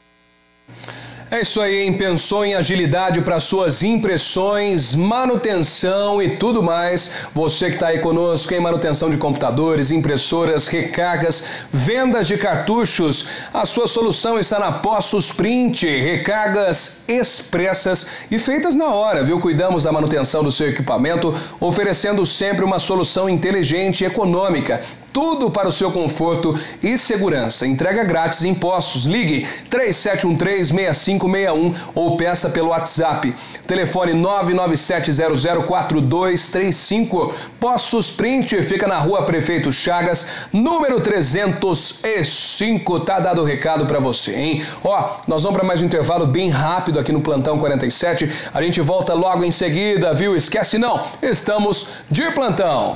É isso aí, hein? Pensou em agilidade para suas impressões, manutenção e tudo mais. Você que está aí conosco em manutenção de computadores, impressoras, recargas, vendas de cartuchos, a sua solução está na Poços Print. Recargas expressas e feitas na hora, viu? Cuidamos da manutenção do seu equipamento, oferecendo sempre uma solução inteligente e econômica. Tudo para o seu conforto e segurança. Entrega grátis em Poços. Ligue três sete um três, seis cinco seis um ou peça pelo WhatsApp. Telefone nove nove sete zero zero quatro dois três cinco. Poços Print fica na Rua Prefeito Chagas, número trezentos e cinco. Tá dado o recado para você, hein? Ó, nós vamos para mais um intervalo bem rápido aqui no Plantão quarenta e sete. A gente volta logo em seguida, viu? Esquece não, estamos de plantão.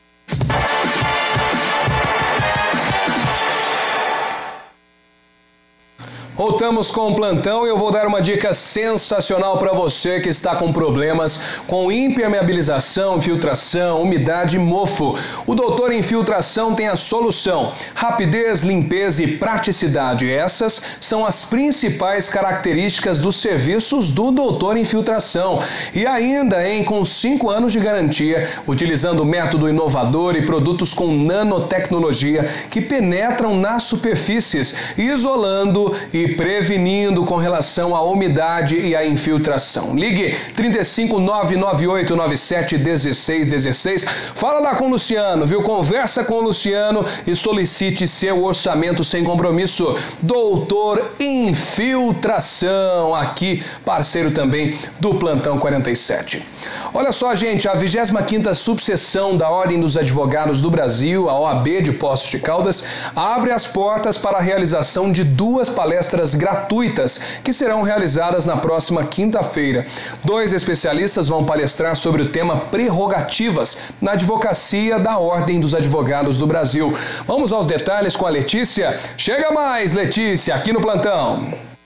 Voltamos com o plantão e eu vou dar uma dica sensacional para você que está com problemas com impermeabilização, infiltração, umidade e mofo. O Doutor Infiltração tem a solução. Rapidez, limpeza e praticidade. Essas são as principais características dos serviços do Doutor Infiltração. E ainda, hein, com cinco anos de garantia, utilizando método inovador e produtos com nanotecnologia que penetram nas superfícies, isolando e prevenindo com relação à umidade e à infiltração. Ligue trinta e cinco, nove nove oito nove sete, dezesseis dezesseis. Fala lá com o Luciano, viu? Conversa com o Luciano e solicite seu orçamento sem compromisso. Doutor Infiltração, aqui parceiro também do Plantão quarenta e sete. Olha só, gente, a vigésima quinta subseção da Ordem dos Advogados do Brasil, a O A B de Poços de Caldas, abre as portas para a realização de duas palestras gratuitas que serão realizadas na próxima quinta-feira. Dois especialistas vão palestrar sobre o tema prerrogativas na advocacia da Ordem dos Advogados do Brasil. Vamos aos detalhes com a Letícia. Chega mais, Letícia, aqui no Plantão.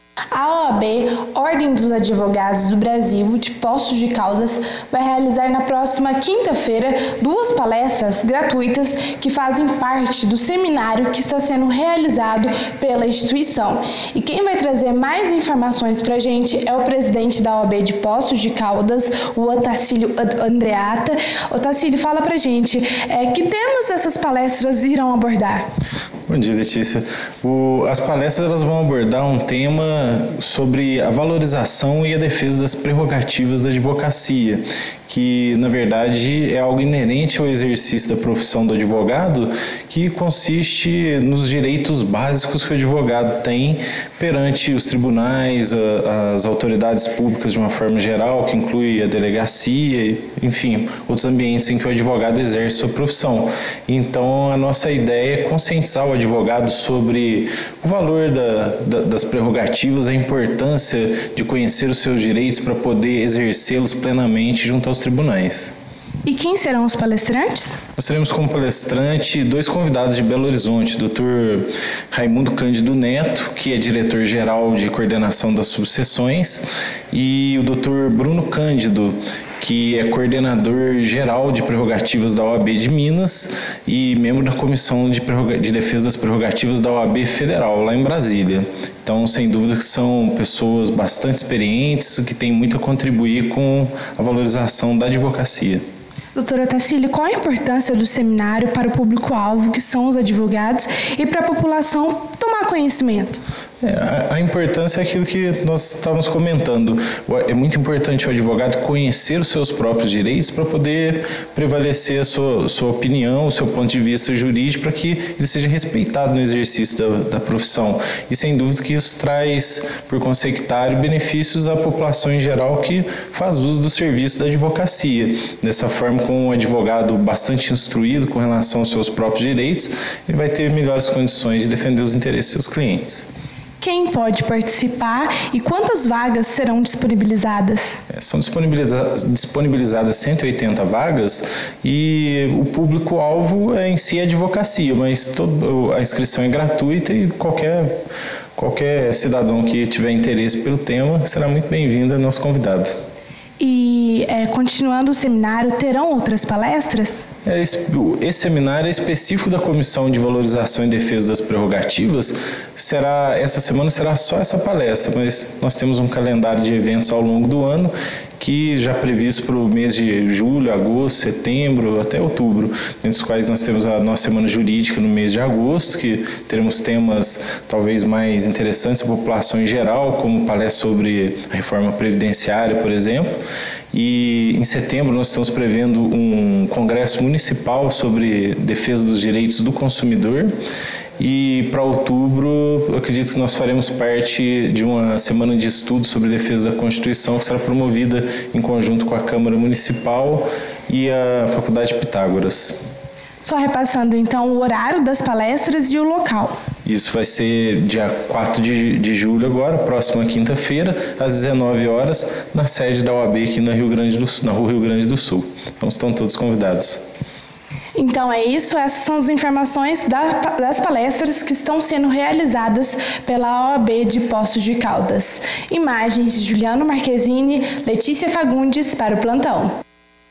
A O A B, Ordem dos Advogados do Brasil, de Poços de Caldas, vai realizar na próxima quinta-feira duas palestras gratuitas que fazem parte do seminário que está sendo realizado pela instituição. E quem vai trazer mais informações para a gente é o presidente da O A B de Poços de Caldas, o Otacílio Andreata. Otacílio, fala para a gente, é, que temas essas palestras irão abordar? Bom dia, Letícia. O, as palestras elas vão abordar um tema sobre a valorização e a defesa das prerrogativas da advocacia, que, na verdade, é algo inerente ao exercício da profissão do advogado, que consiste nos direitos básicos que o advogado tem perante os tribunais, a, as autoridades públicas de uma forma geral, que inclui a delegacia, enfim, outros ambientes em que o advogado exerce sua profissão. Então, a nossa ideia é conscientizar o advogado sobre o valor da, da, das prerrogativas, a importância de conhecer os seus direitos para poder exercê-los plenamente junto aos tribunais. E quem serão os palestrantes? Nós teremos como palestrante dois convidados de Belo Horizonte, doutor Raimundo Cândido Neto, que é diretor-geral de coordenação das subseções, e o doutor Bruno Cândido, que é coordenador geral de prerrogativas da O A B de Minas e membro da Comissão de, de Defesa das Prerrogativas da O A B Federal, lá em Brasília. Então, sem dúvida que são pessoas bastante experientes, que têm muito a contribuir com a valorização da advocacia. Doutora Otacílio, qual a importância do seminário para o público-alvo, que são os advogados, e para a população tomar conhecimento? É, a, a importância é aquilo que nós estávamos comentando. É muito importante o advogado conhecer os seus próprios direitos para poder prevalecer a sua, sua opinião, o seu ponto de vista jurídico, para que ele seja respeitado no exercício da, da profissão. E sem dúvida que isso traz, por consecutário, benefícios à população em geral que faz uso do serviço da advocacia. Dessa forma, com um advogado bastante instruído com relação aos seus próprios direitos, ele vai ter melhores condições de defender os interesses dos seus clientes. Quem pode participar e quantas vagas serão disponibilizadas? É, são disponibilizadas, disponibilizadas cento e oitenta vagas e o público-alvo é em si a advocacia, mas todo, a inscrição é gratuita e qualquer, qualquer cidadão que tiver interesse pelo tema será muito bem-vindo, é nosso convidado. E, é, continuando o seminário, terão outras palestras? Esse, esse seminário é específico da Comissão de Valorização e Defesa das Prerrogativas. Será, essa semana será só essa palestra, mas nós temos um calendário de eventos ao longo do ano que já previsto para o mês de julho, agosto, setembro, até outubro, entre os quais nós temos a nossa semana jurídica no mês de agosto, que teremos temas talvez mais interessantes para a população em geral, como palestra sobre a reforma previdenciária, por exemplo. E em setembro nós estamos prevendo um congresso municipal sobre defesa dos direitos do consumidor. E para outubro, eu acredito que nós faremos parte de uma semana de estudo sobre defesa da Constituição, que será promovida em conjunto com a Câmara Municipal e a Faculdade Pitágoras. Só repassando então o horário das palestras e o local. Isso vai ser dia quatro de julho agora, próxima quinta-feira, às dezenove horas, na sede da O A B aqui na, Rio Grande do Sul, na Rua Rio Grande do Sul. Então estão todos convidados. Então é isso, essas são as informações da, das palestras que estão sendo realizadas pela O A B de Poços de Caldas. Imagens de Juliano Marquezine, Letícia Fagundes para o plantão.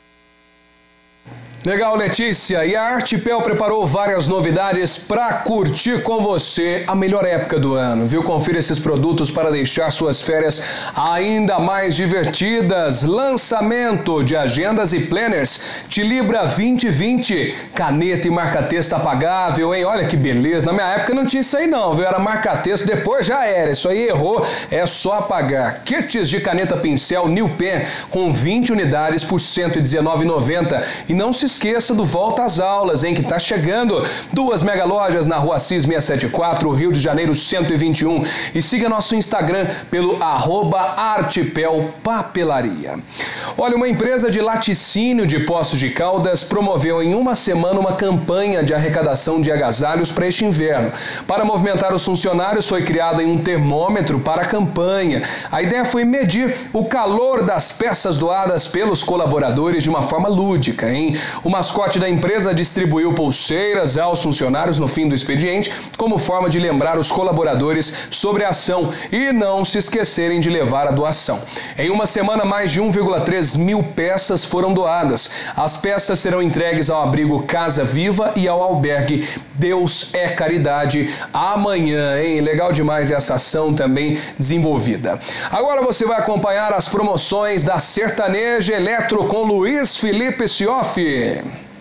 Legal, Letícia. E a Artipel preparou várias novidades para curtir com você a melhor época do ano, viu? Confira esses produtos para deixar suas férias ainda mais divertidas. Lançamento de agendas e planners Tilibra vinte vinte, caneta e marca-texto apagável, hein? Olha que beleza. Na minha época não tinha isso aí não, viu? Era marca-texto, depois já era. Isso aí errou, é só apagar. Kits de caneta pincel New Pen com vinte unidades por cento e dezenove reais e noventa centavos. E não se esqueça do Volta às Aulas, hein, que tá chegando. Duas mega lojas na Rua Assis seiscentos e setenta e quatro, Rio de Janeiro cento e vinte e um. E siga nosso Instagram pelo arroba Artipel Papelaria. Olha, uma empresa de laticínio de Poços de Caldas promoveu em uma semana uma campanha de arrecadação de agasalhos para este inverno. Para movimentar os funcionários, foi criado um termômetro para a campanha. A ideia foi medir o calor das peças doadas pelos colaboradores de uma forma lúdica, hein? O mascote da empresa distribuiu pulseiras aos funcionários no fim do expediente, como forma de lembrar os colaboradores sobre a ação e não se esquecerem de levar a doação. Em uma semana, mais de um vírgula três mil peças foram doadas. As peças serão entregues ao abrigo Casa Viva e ao albergue Deus é Caridade amanhã, hein? Legal demais essa ação também desenvolvida. Agora você vai acompanhar as promoções da Sertaneja Eletro com Luiz Felipe Sioff.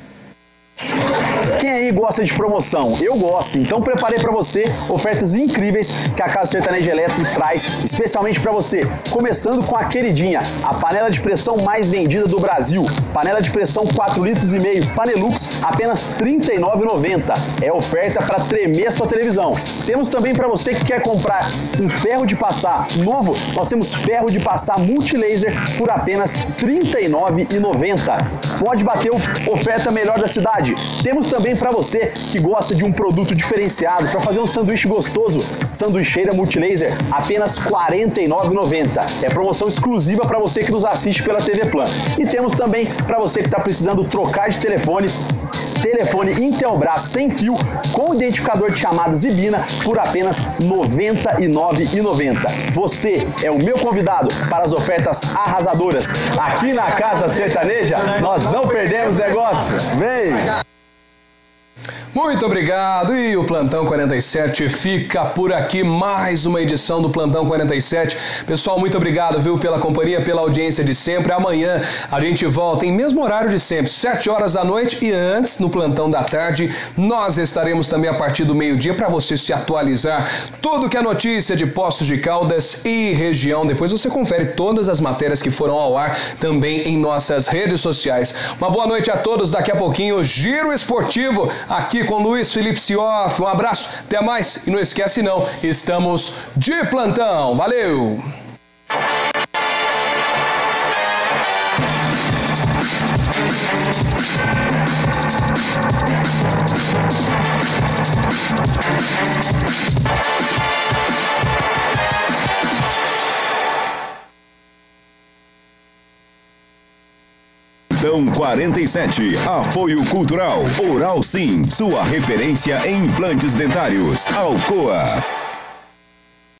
Quem aí gosta de promoção? Eu gosto, então preparei para você ofertas incríveis que a Casa Sertaneja Eletro traz especialmente para você. Começando com a queridinha, a panela de pressão mais vendida do Brasil. Panela de pressão quatro litros e meio, Panelux, apenas trinta e nove reais e noventa centavos. É oferta para tremer a sua televisão. Temos também para você que quer comprar um ferro de passar novo, nós temos ferro de passar multilaser por apenas trinta e nove reais e noventa centavos. Pode bater oferta melhor da cidade. Temos também para você que gosta de um produto diferenciado para fazer um sanduíche gostoso, sanduicheira multilaser, apenas quarenta e nove reais e noventa centavos. É promoção exclusiva para você que nos assiste pela T V Plan. E temos também para você que está precisando trocar de telefone, telefone Intelbras sem fio com identificador de chamadas Ibina por apenas noventa e nove reais e noventa centavos. Você é o meu convidado para as ofertas arrasadoras. Aqui na Casa Sertaneja, nós não perdemos negócio. Vem! Muito obrigado, e o Plantão quarenta e sete fica por aqui, mais uma edição do Plantão quarenta e sete. Pessoal, muito obrigado, viu, pela companhia, pela audiência de sempre. Amanhã a gente volta em mesmo horário de sempre, sete horas da noite, e antes, no Plantão da Tarde, nós estaremos também a partir do meio-dia para você se atualizar tudo que é notícia de Poços de Caldas e região. Depois você confere todas as matérias que foram ao ar também em nossas redes sociais. Uma boa noite a todos, daqui a pouquinho, Giro Esportivo, aqui com Luiz Felipe Sioff. Um abraço, até mais, e não esquece não, estamos de plantão. Valeu! Plantão quarenta e sete. Apoio Cultural. Oral Sim, sua referência em implantes dentários. Alcoa.